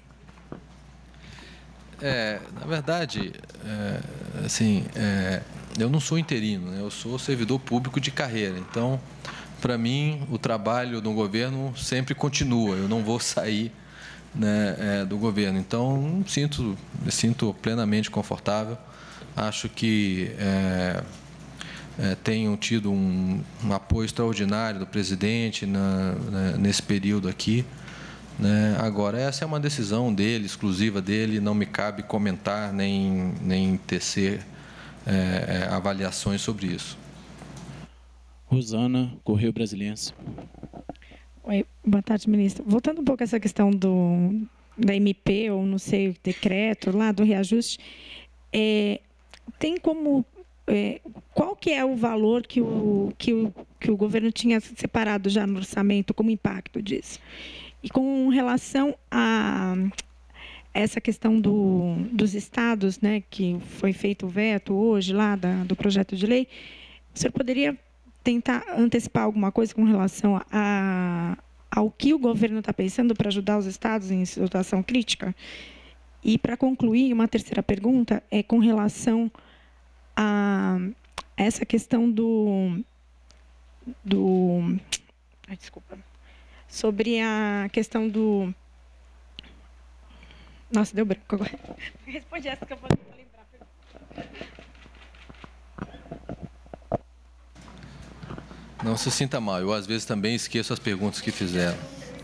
É, na verdade, é, assim, é, eu não sou interino, né? Eu sou servidor público de carreira. Então, para mim, o trabalho do governo sempre continua. Eu não vou sair, né, é, do governo. Então, sinto, me sinto plenamente confortável. Acho que é, é, tenho tido um, um apoio extraordinário do presidente na, né, nesse período aqui. Né? Agora, essa é uma decisão dele, exclusiva dele, não me cabe comentar nem, nem tecer é, avaliações sobre isso. Rosana, Correio Brasiliense. Oi, boa tarde, ministro. Voltando um pouco a essa questão do, da M P, ou não sei, o decreto lá do reajuste, é, tem como... É, qual que é o valor que o, que, o, que o governo tinha separado já no orçamento como impacto disso? E com relação a essa questão do, dos estados, né, que foi feito o veto hoje lá da, do projeto de lei, o senhor poderia tentar antecipar alguma coisa com relação a, ao que o governo está pensando para ajudar os estados em situação crítica? E, para concluir, uma terceira pergunta é com relação a essa questão do... do ai, desculpa. Sobre a questão do... Nossa, deu branco agora. Responde essa que eu vou lembrar. Não se sinta mal, eu às vezes também esqueço as perguntas que fizeram.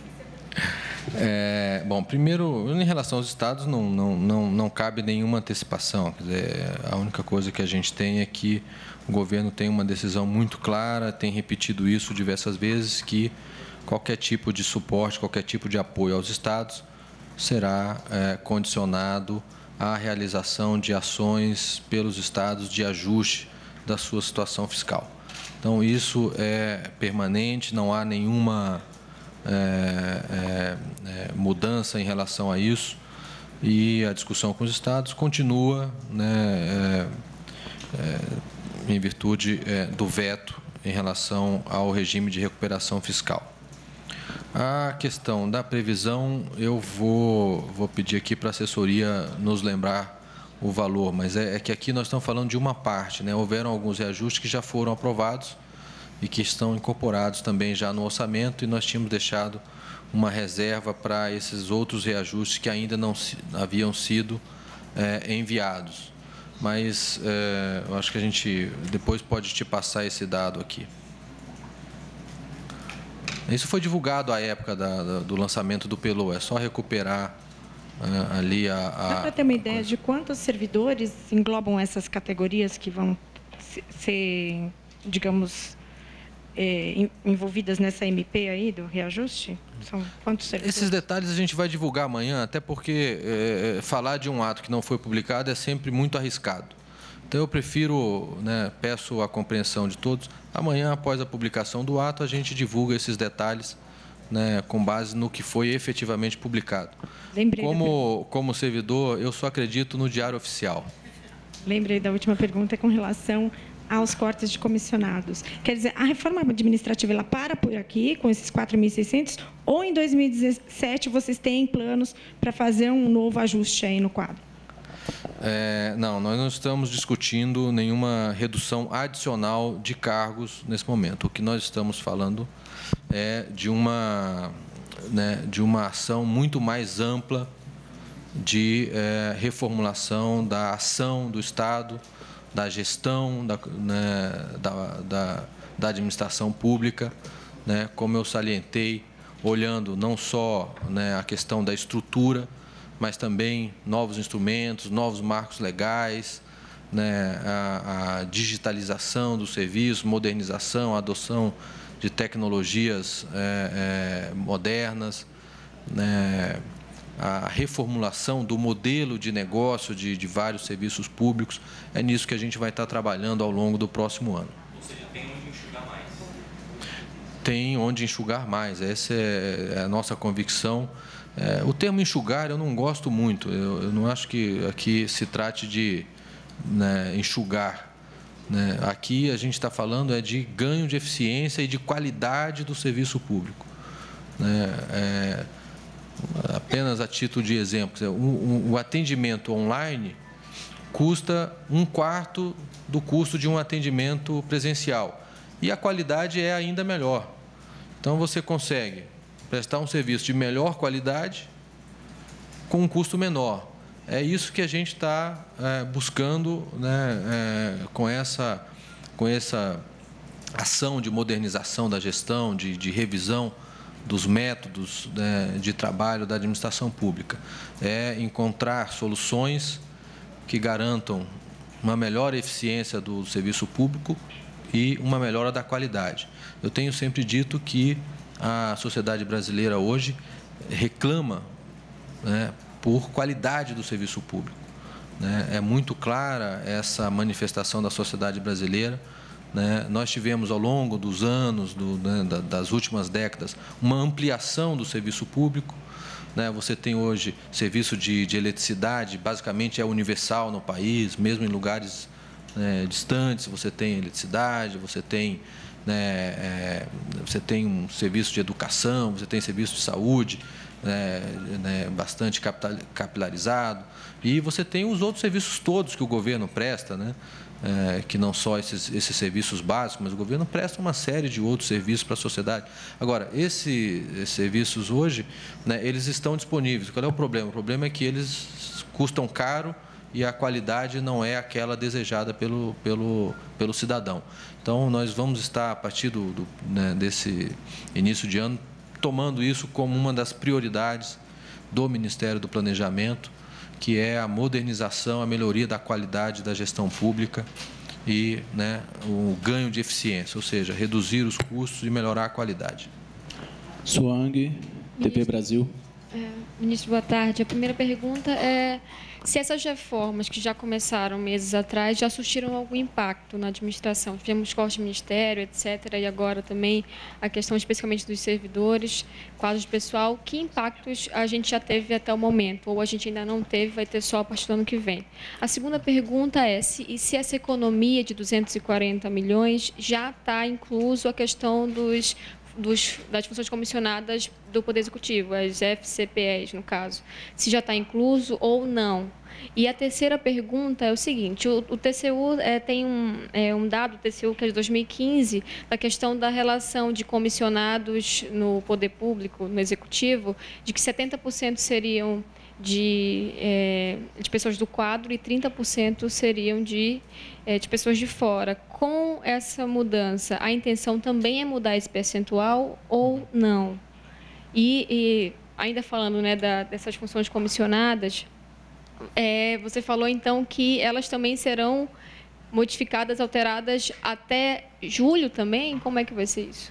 É, bom, primeiro, em relação aos estados, não, não, não, não cabe nenhuma antecipação. Quer dizer, a única coisa que a gente tem é que o governo tem uma decisão muito clara, tem repetido isso diversas vezes, que qualquer tipo de suporte, qualquer tipo de apoio aos estados será é, condicionado à realização de ações pelos estados de ajuste da sua situação fiscal. Então, isso é permanente, não há nenhuma é, é, é, mudança em relação a isso, e a discussão com os estados continua, né, é, é, em virtude é, do veto em relação ao regime de recuperação fiscal. A questão da previsão, eu vou, vou pedir aqui para a assessoria nos lembrar o valor, mas é, é que aqui nós estamos falando de uma parte, né? Houveram alguns reajustes que já foram aprovados e que estão incorporados também já no orçamento, e nós tínhamos deixado uma reserva para esses outros reajustes que ainda não se, haviam sido é, enviados. Mas é, eu acho que a gente depois pode te passar esse dado aqui. Isso foi divulgado à época da, da, do lançamento do P L O, é só recuperar uh, ali a... a Dá para ter uma ideia coisa. de quantos servidores englobam essas categorias que vão ser, digamos, é, envolvidas nessa M P aí do reajuste? São quantos servidores? Esses detalhes a gente vai divulgar amanhã, até porque é, falar de um ato que não foi publicado é sempre muito arriscado. Então, eu prefiro, né, peço a compreensão de todos, amanhã, após a publicação do ato, a gente divulga esses detalhes, né, com base no que foi efetivamente publicado. Lembrei como, como servidor, eu só acredito no Diário Oficial. Lembrei da última pergunta com relação aos cortes de comissionados. Quer dizer, a reforma administrativa ela para por aqui, com esses quatro mil e seiscentos, ou em dois mil e dezessete vocês têm planos para fazer um novo ajuste aí no quadro? É, não, nós não estamos discutindo nenhuma redução adicional de cargos nesse momento. O que nós estamos falando é de uma, né, de uma ação muito mais ampla de é, reformulação da ação do Estado, da gestão da, né, da, da, da administração pública, né, como eu salientei, olhando não só, né, a questão da estrutura, mas também novos instrumentos, novos marcos legais, né, a, a digitalização do serviço, modernização, a adoção de tecnologias é, é, modernas, né, a reformulação do modelo de negócio de, de vários serviços públicos. É nisso que a gente vai estar trabalhando ao longo do próximo ano. Ou seja, tem onde enxugar mais? Tem onde enxugar mais, essa é a nossa convicção. É, o termo enxugar eu não gosto muito, eu, eu não acho que aqui se trate de, né, enxugar. Né? Aqui a gente está falando é de ganho de eficiência e de qualidade do serviço público. Né? É, apenas a título de exemplo, o, o, o atendimento online custa um quarto do custo de um atendimento presencial e a qualidade é ainda melhor. Então, você consegue prestar um serviço de melhor qualidade com um custo menor. É isso que a gente está é, buscando, né, é, com, essa, com essa ação de modernização da gestão, de, de revisão dos métodos, né, de trabalho da administração pública. É encontrar soluções que garantam uma melhor eficiência do serviço público e uma melhora da qualidade. Eu tenho sempre dito que a sociedade brasileira hoje reclama, né, por qualidade do serviço público, né? É muito clara essa manifestação da sociedade brasileira, né? Nós tivemos, ao longo dos anos, do, né, das últimas décadas, uma ampliação do serviço público, né? Você tem hoje serviço de, de eletricidade, basicamente é universal no país, mesmo em lugares, né, distantes, você tem eletricidade, você tem, né, é, você tem um serviço de educação, você tem serviço de saúde, né, né, bastante capilarizado, e você tem os outros serviços todos que o governo presta, né, é, que não só esses, esses serviços básicos, mas o governo presta uma série de outros serviços para a sociedade. Agora, esse, esses serviços hoje, né, eles estão disponíveis. Qual é o problema? O problema é que eles custam caro e a qualidade não é aquela desejada pelo, pelo, pelo cidadão. Então, nós vamos estar, a partir do, do, né, desse início de ano, tomando isso como uma das prioridades do Ministério do Planejamento, que é a modernização, a melhoria da qualidade da gestão pública e, né, o ganho de eficiência, ou seja, reduzir os custos e melhorar a qualidade. Suang, T V Brasil. É, ministro, boa tarde. A primeira pergunta é se essas reformas que já começaram meses atrás já surtiram algum impacto na administração. Tivemos corte de ministério, etcétera, e agora também a questão especificamente dos servidores, quadros de pessoal. Que impactos a gente já teve até o momento? Ou a gente ainda não teve, vai ter só a partir do ano que vem? A segunda pergunta é se, e se essa economia de duzentos e quarenta milhões já está incluso a questão dos... Dos, das funções comissionadas do Poder Executivo, as F C P Es, no caso, se já está incluso ou não. E a terceira pergunta é o seguinte, o, o T C U é, tem um, é, um dado, o T C U, que é de dois mil e quinze, da questão da relação de comissionados no Poder Público, no Executivo, de que setenta por cento seriam de, é, de pessoas do quadro e trinta por cento seriam de, é, de pessoas de fora. Com essa mudança, a intenção também é mudar esse percentual ou não? E, e ainda falando, né, da, dessas funções comissionadas, é, você falou então que elas também serão modificadas, alteradas até julho também? Como é que vai ser isso?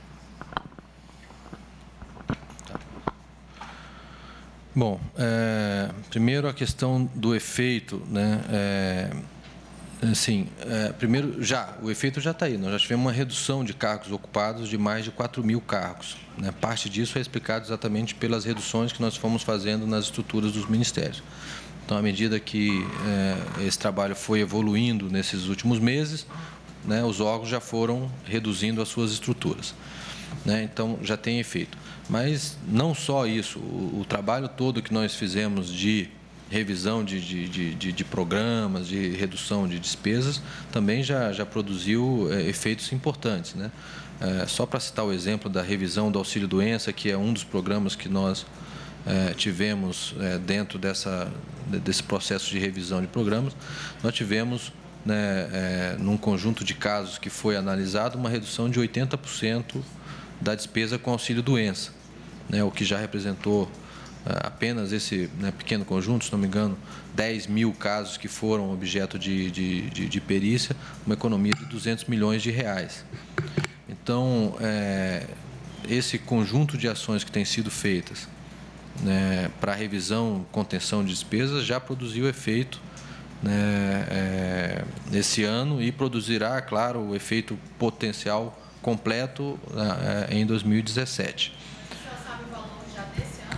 Bom, é, primeiro a questão do efeito, né? É, assim, é, primeiro, já, o efeito já está aí. Nós já tivemos uma redução de cargos ocupados de mais de quatro mil cargos, né? Parte disso é explicado exatamente pelas reduções que nós fomos fazendo nas estruturas dos ministérios. Então, à medida que é, esse trabalho foi evoluindo nesses últimos meses, né, os órgãos já foram reduzindo as suas estruturas, né? Então, já tem efeito. Mas não só isso, o, o trabalho todo que nós fizemos de revisão de, de, de, de programas, de redução de despesas, também já, já produziu é, efeitos importantes, né? É, só para citar o exemplo da revisão do auxílio-doença, que é um dos programas que nós é, tivemos é, dentro dessa, desse processo de revisão de programas, nós tivemos, né, é, num conjunto de casos que foi analisado, uma redução de oitenta por cento da despesa com auxílio-doença, né, o que já representou apenas esse, né, pequeno conjunto, se não me engano, dez mil casos que foram objeto de, de, de, de perícia, uma economia de duzentos milhões de reais. Então, é, esse conjunto de ações que têm sido feitas, né, para revisão, contenção de despesas, já produziu efeito, né, é, esse ano e produzirá, claro, o efeito potencial completo é, em dois mil e dezessete. O senhor sabe o valor já desse ano?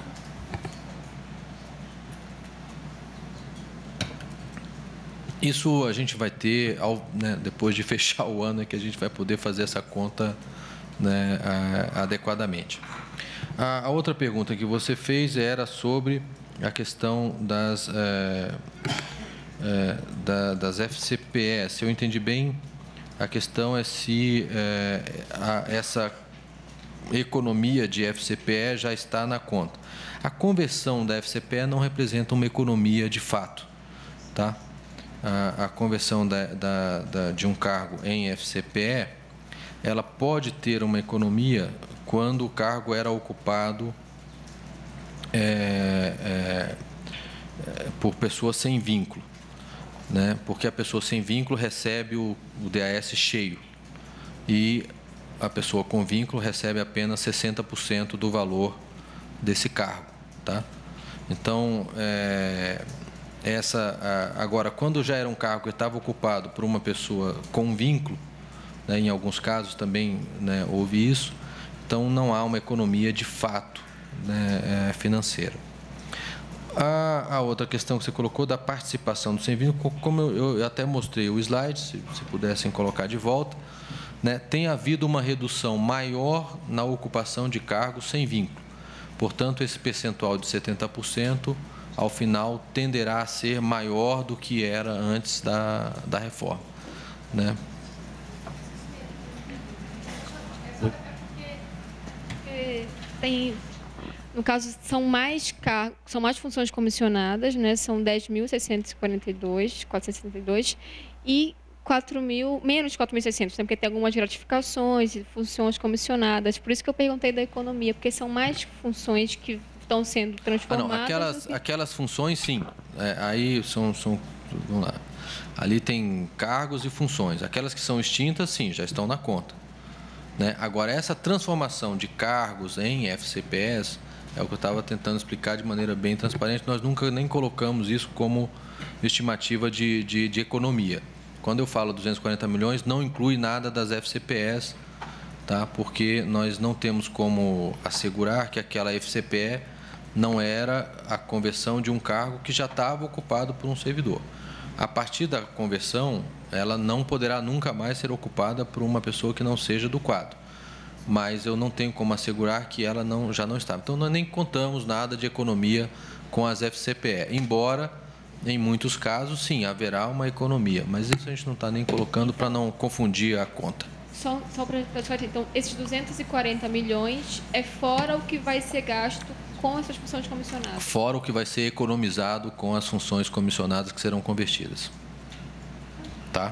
Isso a gente vai ter, ao, né, depois de fechar o ano, é que a gente vai poder fazer essa conta, né, a, adequadamente. A, a outra pergunta que você fez era sobre a questão das, é, é, da, das F C P Es. Se eu entendi bem, a questão é se é, a, essa economia de F C P E já está na conta. A conversão da F C P E não representa uma economia de fato, tá? A, a conversão da, da, da, de um cargo em F C P E, ela pode ter uma economia quando o cargo era ocupado é, é, é, por pessoas sem vínculo, né? Porque a pessoa sem vínculo recebe o, o D A S cheio, e a pessoa com vínculo recebe apenas sessenta por cento do valor desse cargo, tá? Então, é, essa, agora, quando já era um cargo que estava ocupado por uma pessoa com vínculo, né, em alguns casos também, né, houve isso, então não há uma economia de fato, né, é, financeira. A, a outra questão que você colocou da participação do sem vínculo, como eu, eu até mostrei o slide, se, se pudessem colocar de volta, né, tem havido uma redução maior na ocupação de cargos sem vínculo. Portanto, esse percentual de setenta por cento, ao final, tenderá a ser maior do que era antes da, da reforma, né? Tem, no caso, são mais cargos, são mais funções comissionadas, né? São dez mil seiscentos e quarenta e dois, quatrocentos e sessenta e dois, e quatro mil, menos de quatro mil e seiscentos, né? Porque tem algumas gratificações e funções comissionadas. Por isso que eu perguntei da economia, porque são mais funções que estão sendo transformadas. Ah, não, aquelas, que... aquelas funções, sim. É, aí são, são, vamos lá. Ali tem cargos e funções. Aquelas que são extintas, sim, já estão na conta. Né? Agora, essa transformação de cargos em F C P S é o que eu estava tentando explicar de maneira bem transparente. Nós nunca nem colocamos isso como estimativa de, de, de economia. Quando eu falo duzentos e quarenta milhões, não inclui nada das F C P S, tá? Porque nós não temos como assegurar que aquela F C P E não era a conversão de um cargo que já estava ocupado por um servidor. A partir da conversão, ela não poderá nunca mais ser ocupada por uma pessoa que não seja do quadro. Mas eu não tenho como assegurar que ela não, já não está. Então, nós nem contamos nada de economia com as F C P E. Embora, em muitos casos, sim, haverá uma economia. Mas isso a gente não está nem colocando para não confundir a conta. Só, só para então, esses duzentos e quarenta milhões é fora o que vai ser gasto com essas funções comissionadas? Fora o que vai ser economizado com as funções comissionadas que serão convertidas. Tá?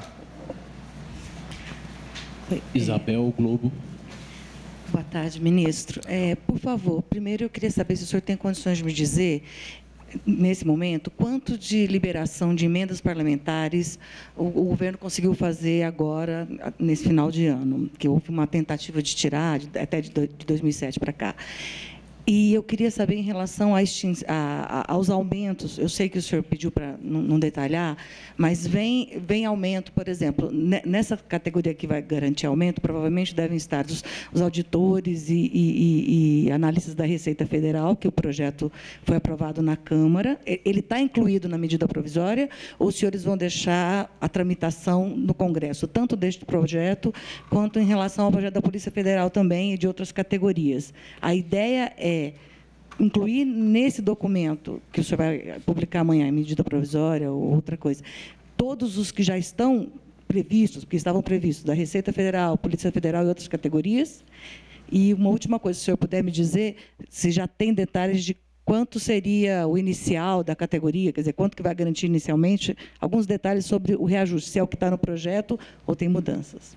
Isabel Globo. Boa tarde, ministro. É, por favor, primeiro eu queria saber se o senhor tem condições de me dizer, nesse momento, quanto de liberação de emendas parlamentares o, o governo conseguiu fazer agora, nesse final de ano, que houve uma tentativa de tirar, de, até de, de dois mil e sete para cá. E eu queria saber, em relação a a, a, aos aumentos, eu sei que o senhor pediu para não, não detalhar, mas vem, vem aumento, por exemplo, nessa categoria que vai garantir aumento, provavelmente devem estar os, os auditores e, e, e, e analistas da Receita Federal, que o projeto foi aprovado na Câmara. Ele está incluído na medida provisória, ou os senhores vão deixar a tramitação no Congresso, tanto deste projeto, quanto em relação ao projeto da Polícia Federal também e de outras categorias? A ideia é É incluir nesse documento, que o senhor vai publicar amanhã, em medida provisória ou outra coisa, todos os que já estão previstos, que estavam previstos, da Receita Federal, Polícia Federal e outras categorias. E uma última coisa, se o senhor puder me dizer se já tem detalhes de quanto seria o inicial da categoria, quer dizer, quanto que vai garantir inicialmente, alguns detalhes sobre o reajuste, se é o que está no projeto ou tem mudanças.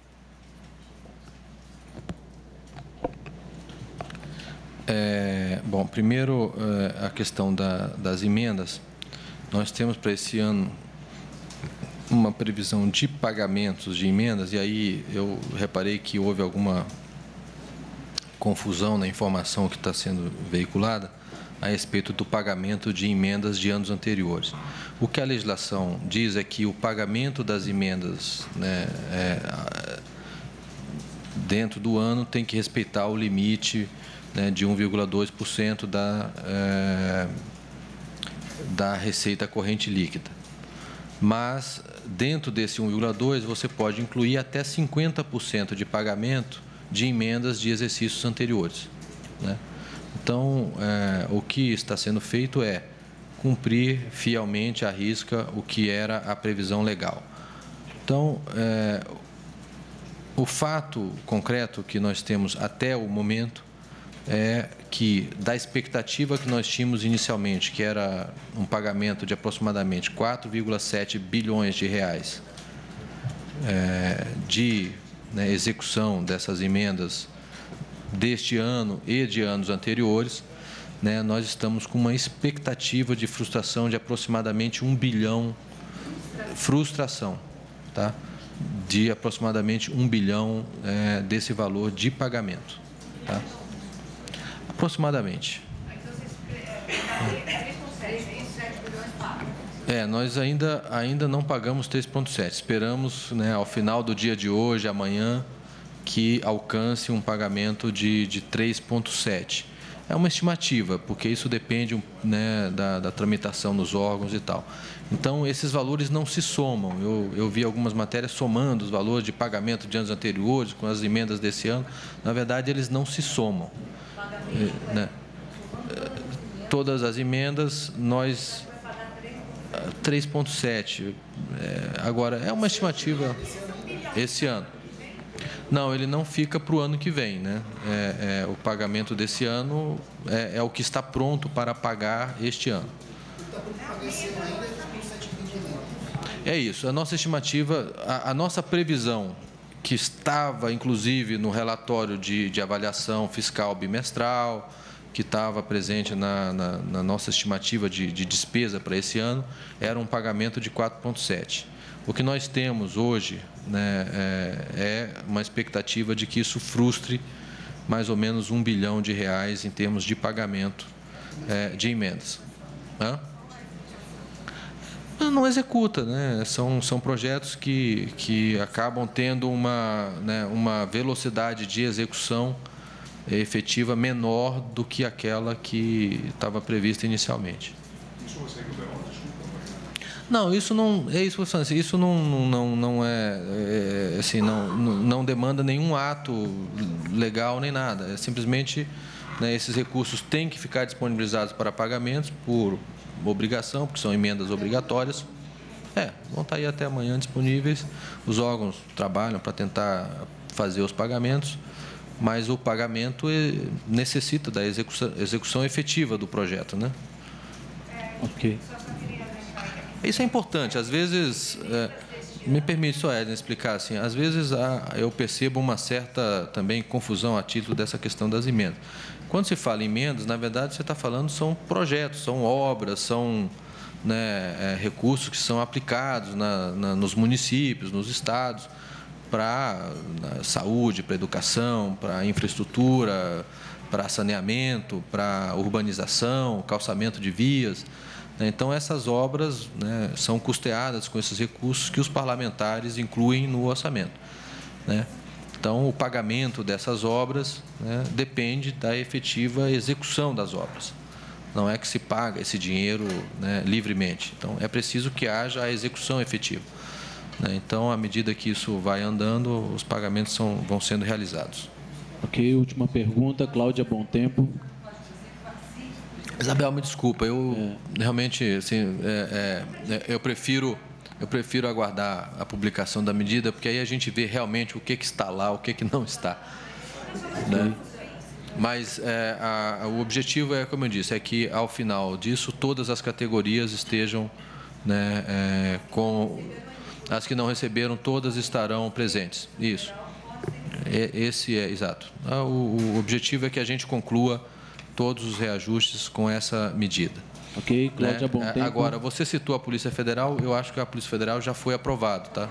É, bom, primeiro, a questão da, das emendas. Nós temos para esse ano uma previsão de pagamentos de emendas, e aí eu reparei que houve alguma confusão na informação que está sendo veiculada a respeito do pagamento de emendas de anos anteriores. O que a legislação diz é que o pagamento das emendas, né, é, dentro do ano tem que respeitar o limite, né, de um vírgula dois por cento da, é, da receita corrente líquida. Mas, dentro desse um vírgula dois por cento, você pode incluir até cinquenta por cento de pagamento de emendas de exercícios anteriores, né? Então, é, o que está sendo feito é cumprir fielmente à risca o que era a previsão legal. Então, é, o fato concreto que nós temos até o momento é que, da expectativa que nós tínhamos inicialmente, que era um pagamento de aproximadamente quatro vírgula sete bilhões de reais é, de, né, execução dessas emendas deste ano e de anos anteriores, né, nós estamos com uma expectativa de frustração de aproximadamente um bilhão, frustração, tá? de aproximadamente um bilhão é, desse valor de pagamento. Tá? Aproximadamente. É, nós ainda, ainda não pagamos três vírgula sete. Esperamos, né, ao final do dia de hoje, amanhã, que alcance um pagamento de, de três vírgula sete. É uma estimativa, porque isso depende, né, da, da tramitação nos órgãos e tal. Então, esses valores não se somam. Eu, eu vi algumas matérias somando os valores de pagamento de anos anteriores com as emendas desse ano. Na verdade, eles não se somam. É, né? Todas as emendas, nós... três vírgula sete. É, agora, é uma estimativa esse ano. Não, ele não fica para o ano que vem, né? É, é, o pagamento desse ano é, é o que está pronto para pagar este ano. É isso. A nossa estimativa, a, a nossa previsão, que estava, inclusive, no relatório de, de avaliação fiscal bimestral, que estava presente na, na, na nossa estimativa de, de despesa para esse ano, era um pagamento de quatro vírgula sete. O que nós temos hoje, né, é, é uma expectativa de que isso frustre mais ou menos um bilhão de reais em termos de pagamento é, de emendas. Hã? Não executa, né? São, são projetos que, que acabam tendo uma, né, uma velocidade de execução efetiva menor do que aquela que estava prevista inicialmente. Não, isso não é isso, isso não não não é, é assim, não não demanda nenhum ato legal nem nada. É simplesmente, né, esses recursos têm que ficar disponibilizados para pagamentos por obrigação, porque são emendas obrigatórias. É, vão estar aí até amanhã disponíveis. Os órgãos trabalham para tentar fazer os pagamentos, mas o pagamento necessita da execução, execução efetiva do projeto, né? Ok. Isso é importante. Às vezes, é, me permite só, Edna, explicar assim, às vezes há, eu percebo uma certa também confusão a título dessa questão das emendas. Quando se fala em emendas, na verdade, você está falando são projetos, são obras, são, né, é, recursos que são aplicados na, na, nos municípios, nos estados, para saúde, para educação, para infraestrutura, para saneamento, para urbanização, calçamento de vias. Então, essas obras, né, são custeadas com esses recursos que os parlamentares incluem no orçamento, né? Então, o pagamento dessas obras, né, depende da efetiva execução das obras. Não é que se paga esse dinheiro, né, livremente. Então, é preciso que haja a execução efetiva, né? Então, à medida que isso vai andando, os pagamentos são, vão sendo realizados. Ok, última pergunta, Cláudia Bom Tempo. Isabel, me desculpa, eu é. realmente, assim, é, é, eu prefiro, eu prefiro aguardar a publicação da medida, porque aí a gente vê realmente o que, que está lá, o que, que não está, né? Mas é, a, o objetivo é, como eu disse, é que ao final disso todas as categorias estejam, né, é, com as que não receberam, todas estarão presentes. Isso. É, esse é exato. O, o objetivo é que a gente conclua todos os reajustes com essa medida. Ok, Cláudia, né? Bom Tempo. Agora, você citou a Polícia Federal, eu acho que a Polícia Federal já foi aprovado, tá?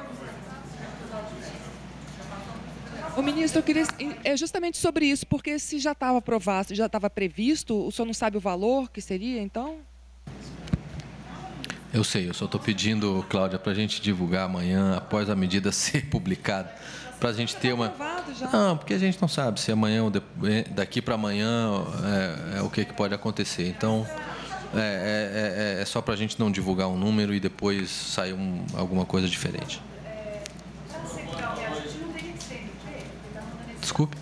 O ministro, eu queria é justamente sobre isso, porque se já estava aprovado, se já estava previsto, o senhor não sabe o valor que seria, então? Eu sei, eu só estou pedindo, Cláudia, para a gente divulgar amanhã, após a medida ser publicada, para a gente ter uma... Não, porque a gente não sabe se amanhã ou daqui para amanhã é, é o que, que pode acontecer. Então, é, é, é só para a gente não divulgar um número e depois sair um, alguma coisa diferente. Desculpe.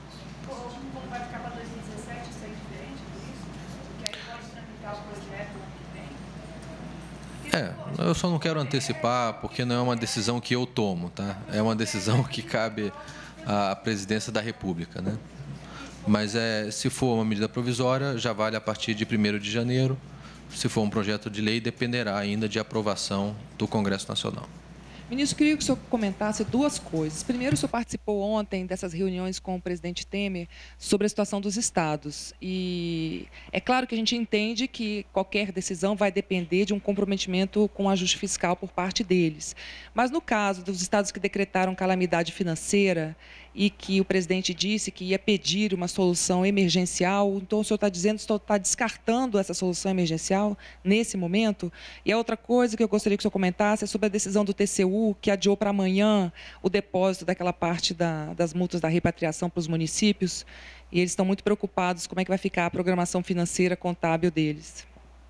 É, eu só não quero antecipar, porque não é uma decisão que eu tomo, tá? É uma decisão que cabe à presidência da República, né? Mas é, se for uma medida provisória, já vale a partir de primeiro de janeiro. Se for um projeto de lei, dependerá ainda de aprovação do Congresso Nacional. Ministro, queria que o senhor comentasse duas coisas. Primeiro, o senhor participou ontem dessas reuniões com o presidente Temer sobre a situação dos estados. E é claro que a gente entende que qualquer decisão vai depender de um comprometimento com o ajuste fiscal por parte deles. Mas no caso dos estados que decretaram calamidade financeira e que o presidente disse que ia pedir uma solução emergencial, então o senhor está dizendo que o senhor está descartando essa solução emergencial nesse momento? E a outra coisa que eu gostaria que o senhor comentasse é sobre a decisão do T C U, que adiou para amanhã o depósito daquela parte da, das multas da repatriação para os municípios, e eles estão muito preocupados como é que vai ficar a programação financeira contábil deles.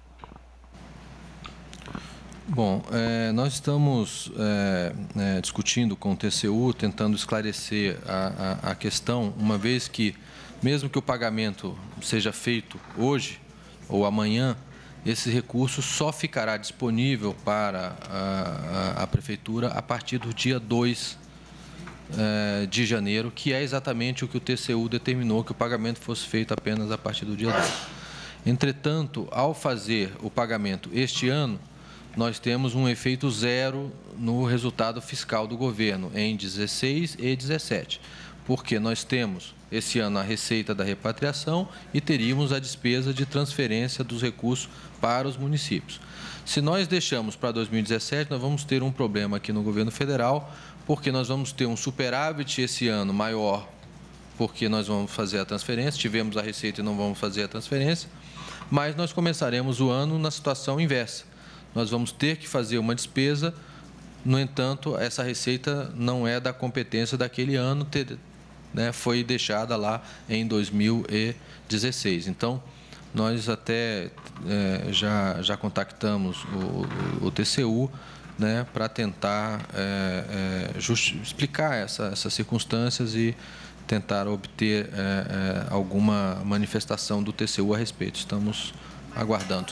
Bom, é, nós estamos é, é, discutindo com o T C U, tentando esclarecer a, a, a questão, uma vez que, mesmo que o pagamento seja feito hoje ou amanhã, esse recurso só ficará disponível para a, a, a Prefeitura a partir do dia dois é, de janeiro, que é exatamente o que o T C U determinou, que o pagamento fosse feito apenas a partir do dia dois. Entretanto, ao fazer o pagamento este ano, nós temos um efeito zero no resultado fiscal do governo em dezesseis e dezessete, porque nós temos esse ano a receita da repatriação e teríamos a despesa de transferência dos recursos para os municípios. Se nós deixamos para dois mil e dezessete, nós vamos ter um problema aqui no governo federal, porque nós vamos ter um superávit esse ano maior, porque nós vamos fazer a transferência, tivemos a receita e não vamos fazer a transferência, mas nós começaremos o ano na situação inversa. Nós vamos ter que fazer uma despesa, no entanto, essa receita não é da competência daquele ano, ter, né, foi deixada lá em dois mil e dezesseis. Então, nós até é, já, já contactamos o, o T C U, né, para tentar é, é, just, explicar essa, essas circunstâncias e tentar obter é, é, alguma manifestação do T C U a respeito. Estamos aguardando.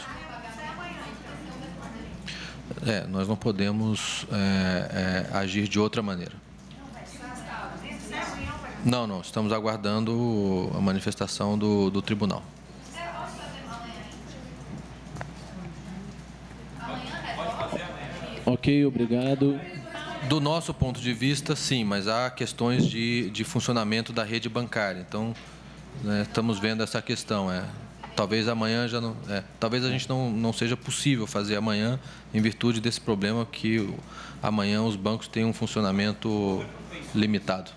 É, nós não podemos é, é, agir de outra maneira. Não, não, estamos aguardando a manifestação do, do tribunal. Ok, obrigado. Do nosso ponto de vista, sim, mas há questões de, de funcionamento da rede bancária. Então, né, estamos vendo essa questão. É. Talvez amanhã já não, é, talvez a gente não, não seja possível fazer amanhã, em virtude desse problema que o, amanhã os bancos têm um funcionamento limitado.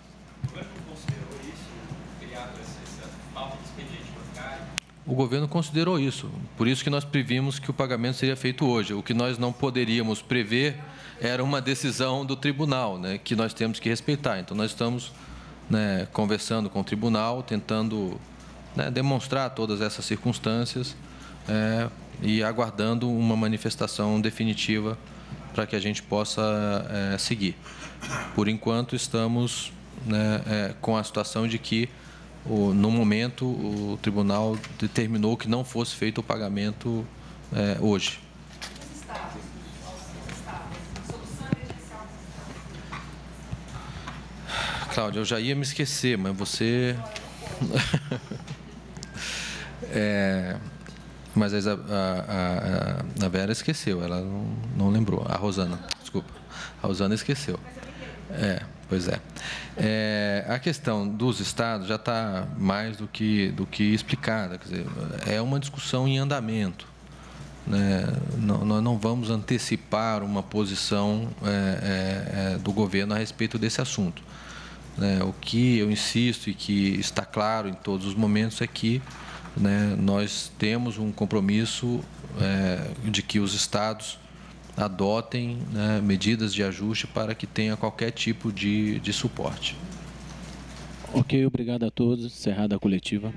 O governo considerou isso, por isso que nós previmos que o pagamento seria feito hoje. O que nós não poderíamos prever era uma decisão do tribunal, né, que nós temos que respeitar. Então, nós estamos, né, conversando com o tribunal, tentando, né, demonstrar todas essas circunstâncias é, e aguardando uma manifestação definitiva para que a gente possa é, seguir. Por enquanto, estamos, né, é, com a situação de que, o, no momento, o tribunal determinou que não fosse feito o pagamento é, hoje. Cláudia, eu já ia me esquecer, mas você... É, mas a, a, a, a Vera esqueceu, ela não, não lembrou. A Rosana, desculpa. A Rosana esqueceu. É, pois é. é. A questão dos estados já está mais do que, do que explicada. Quer dizer, é uma discussão em andamento. Né? Não, nós não vamos antecipar uma posição é, é, do governo a respeito desse assunto. Né? O que eu insisto e que está claro em todos os momentos é que, né, nós temos um compromisso é, de que os estados adotem, né, medidas de ajuste para que tenha qualquer tipo de, de suporte. Ok, obrigado a todos. Encerrada a coletiva.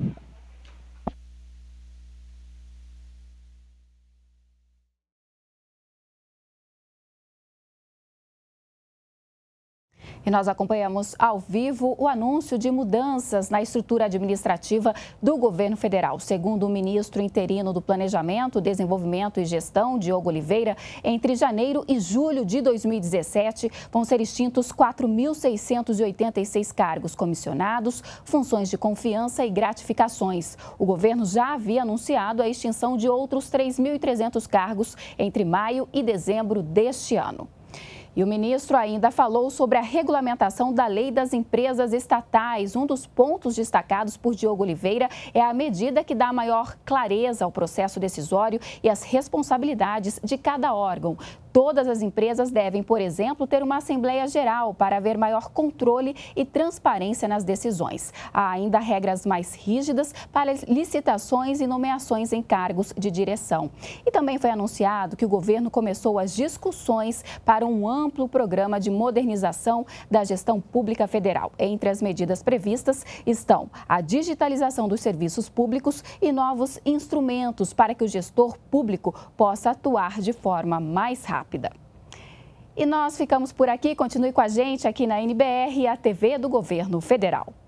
E nós acompanhamos ao vivo o anúncio de mudanças na estrutura administrativa do governo federal. Segundo o ministro interino do Planejamento, Desenvolvimento e Gestão, Diogo Oliveira, entre janeiro e julho de dois mil e dezessete vão ser extintos quatro mil seiscentos e oitenta e seis cargos comissionados, funções de confiança e gratificações. O governo já havia anunciado a extinção de outros três mil e trezentos cargos entre maio e dezembro deste ano. E o ministro ainda falou sobre a regulamentação da lei das empresas estatais. Um dos pontos destacados por Diogo Oliveira é a medida que dá maior clareza ao processo decisório e às responsabilidades de cada órgão. Todas as empresas devem, por exemplo, ter uma Assembleia Geral para haver maior controle e transparência nas decisões. Há ainda regras mais rígidas para licitações e nomeações em cargos de direção. E também foi anunciado que o governo começou as discussões para um amplo programa de modernização da gestão pública federal. Entre as medidas previstas estão a digitalização dos serviços públicos e novos instrumentos para que o gestor público possa atuar de forma mais rápida. E nós ficamos por aqui. Continue com a gente aqui na N B R, a T V do Governo Federal.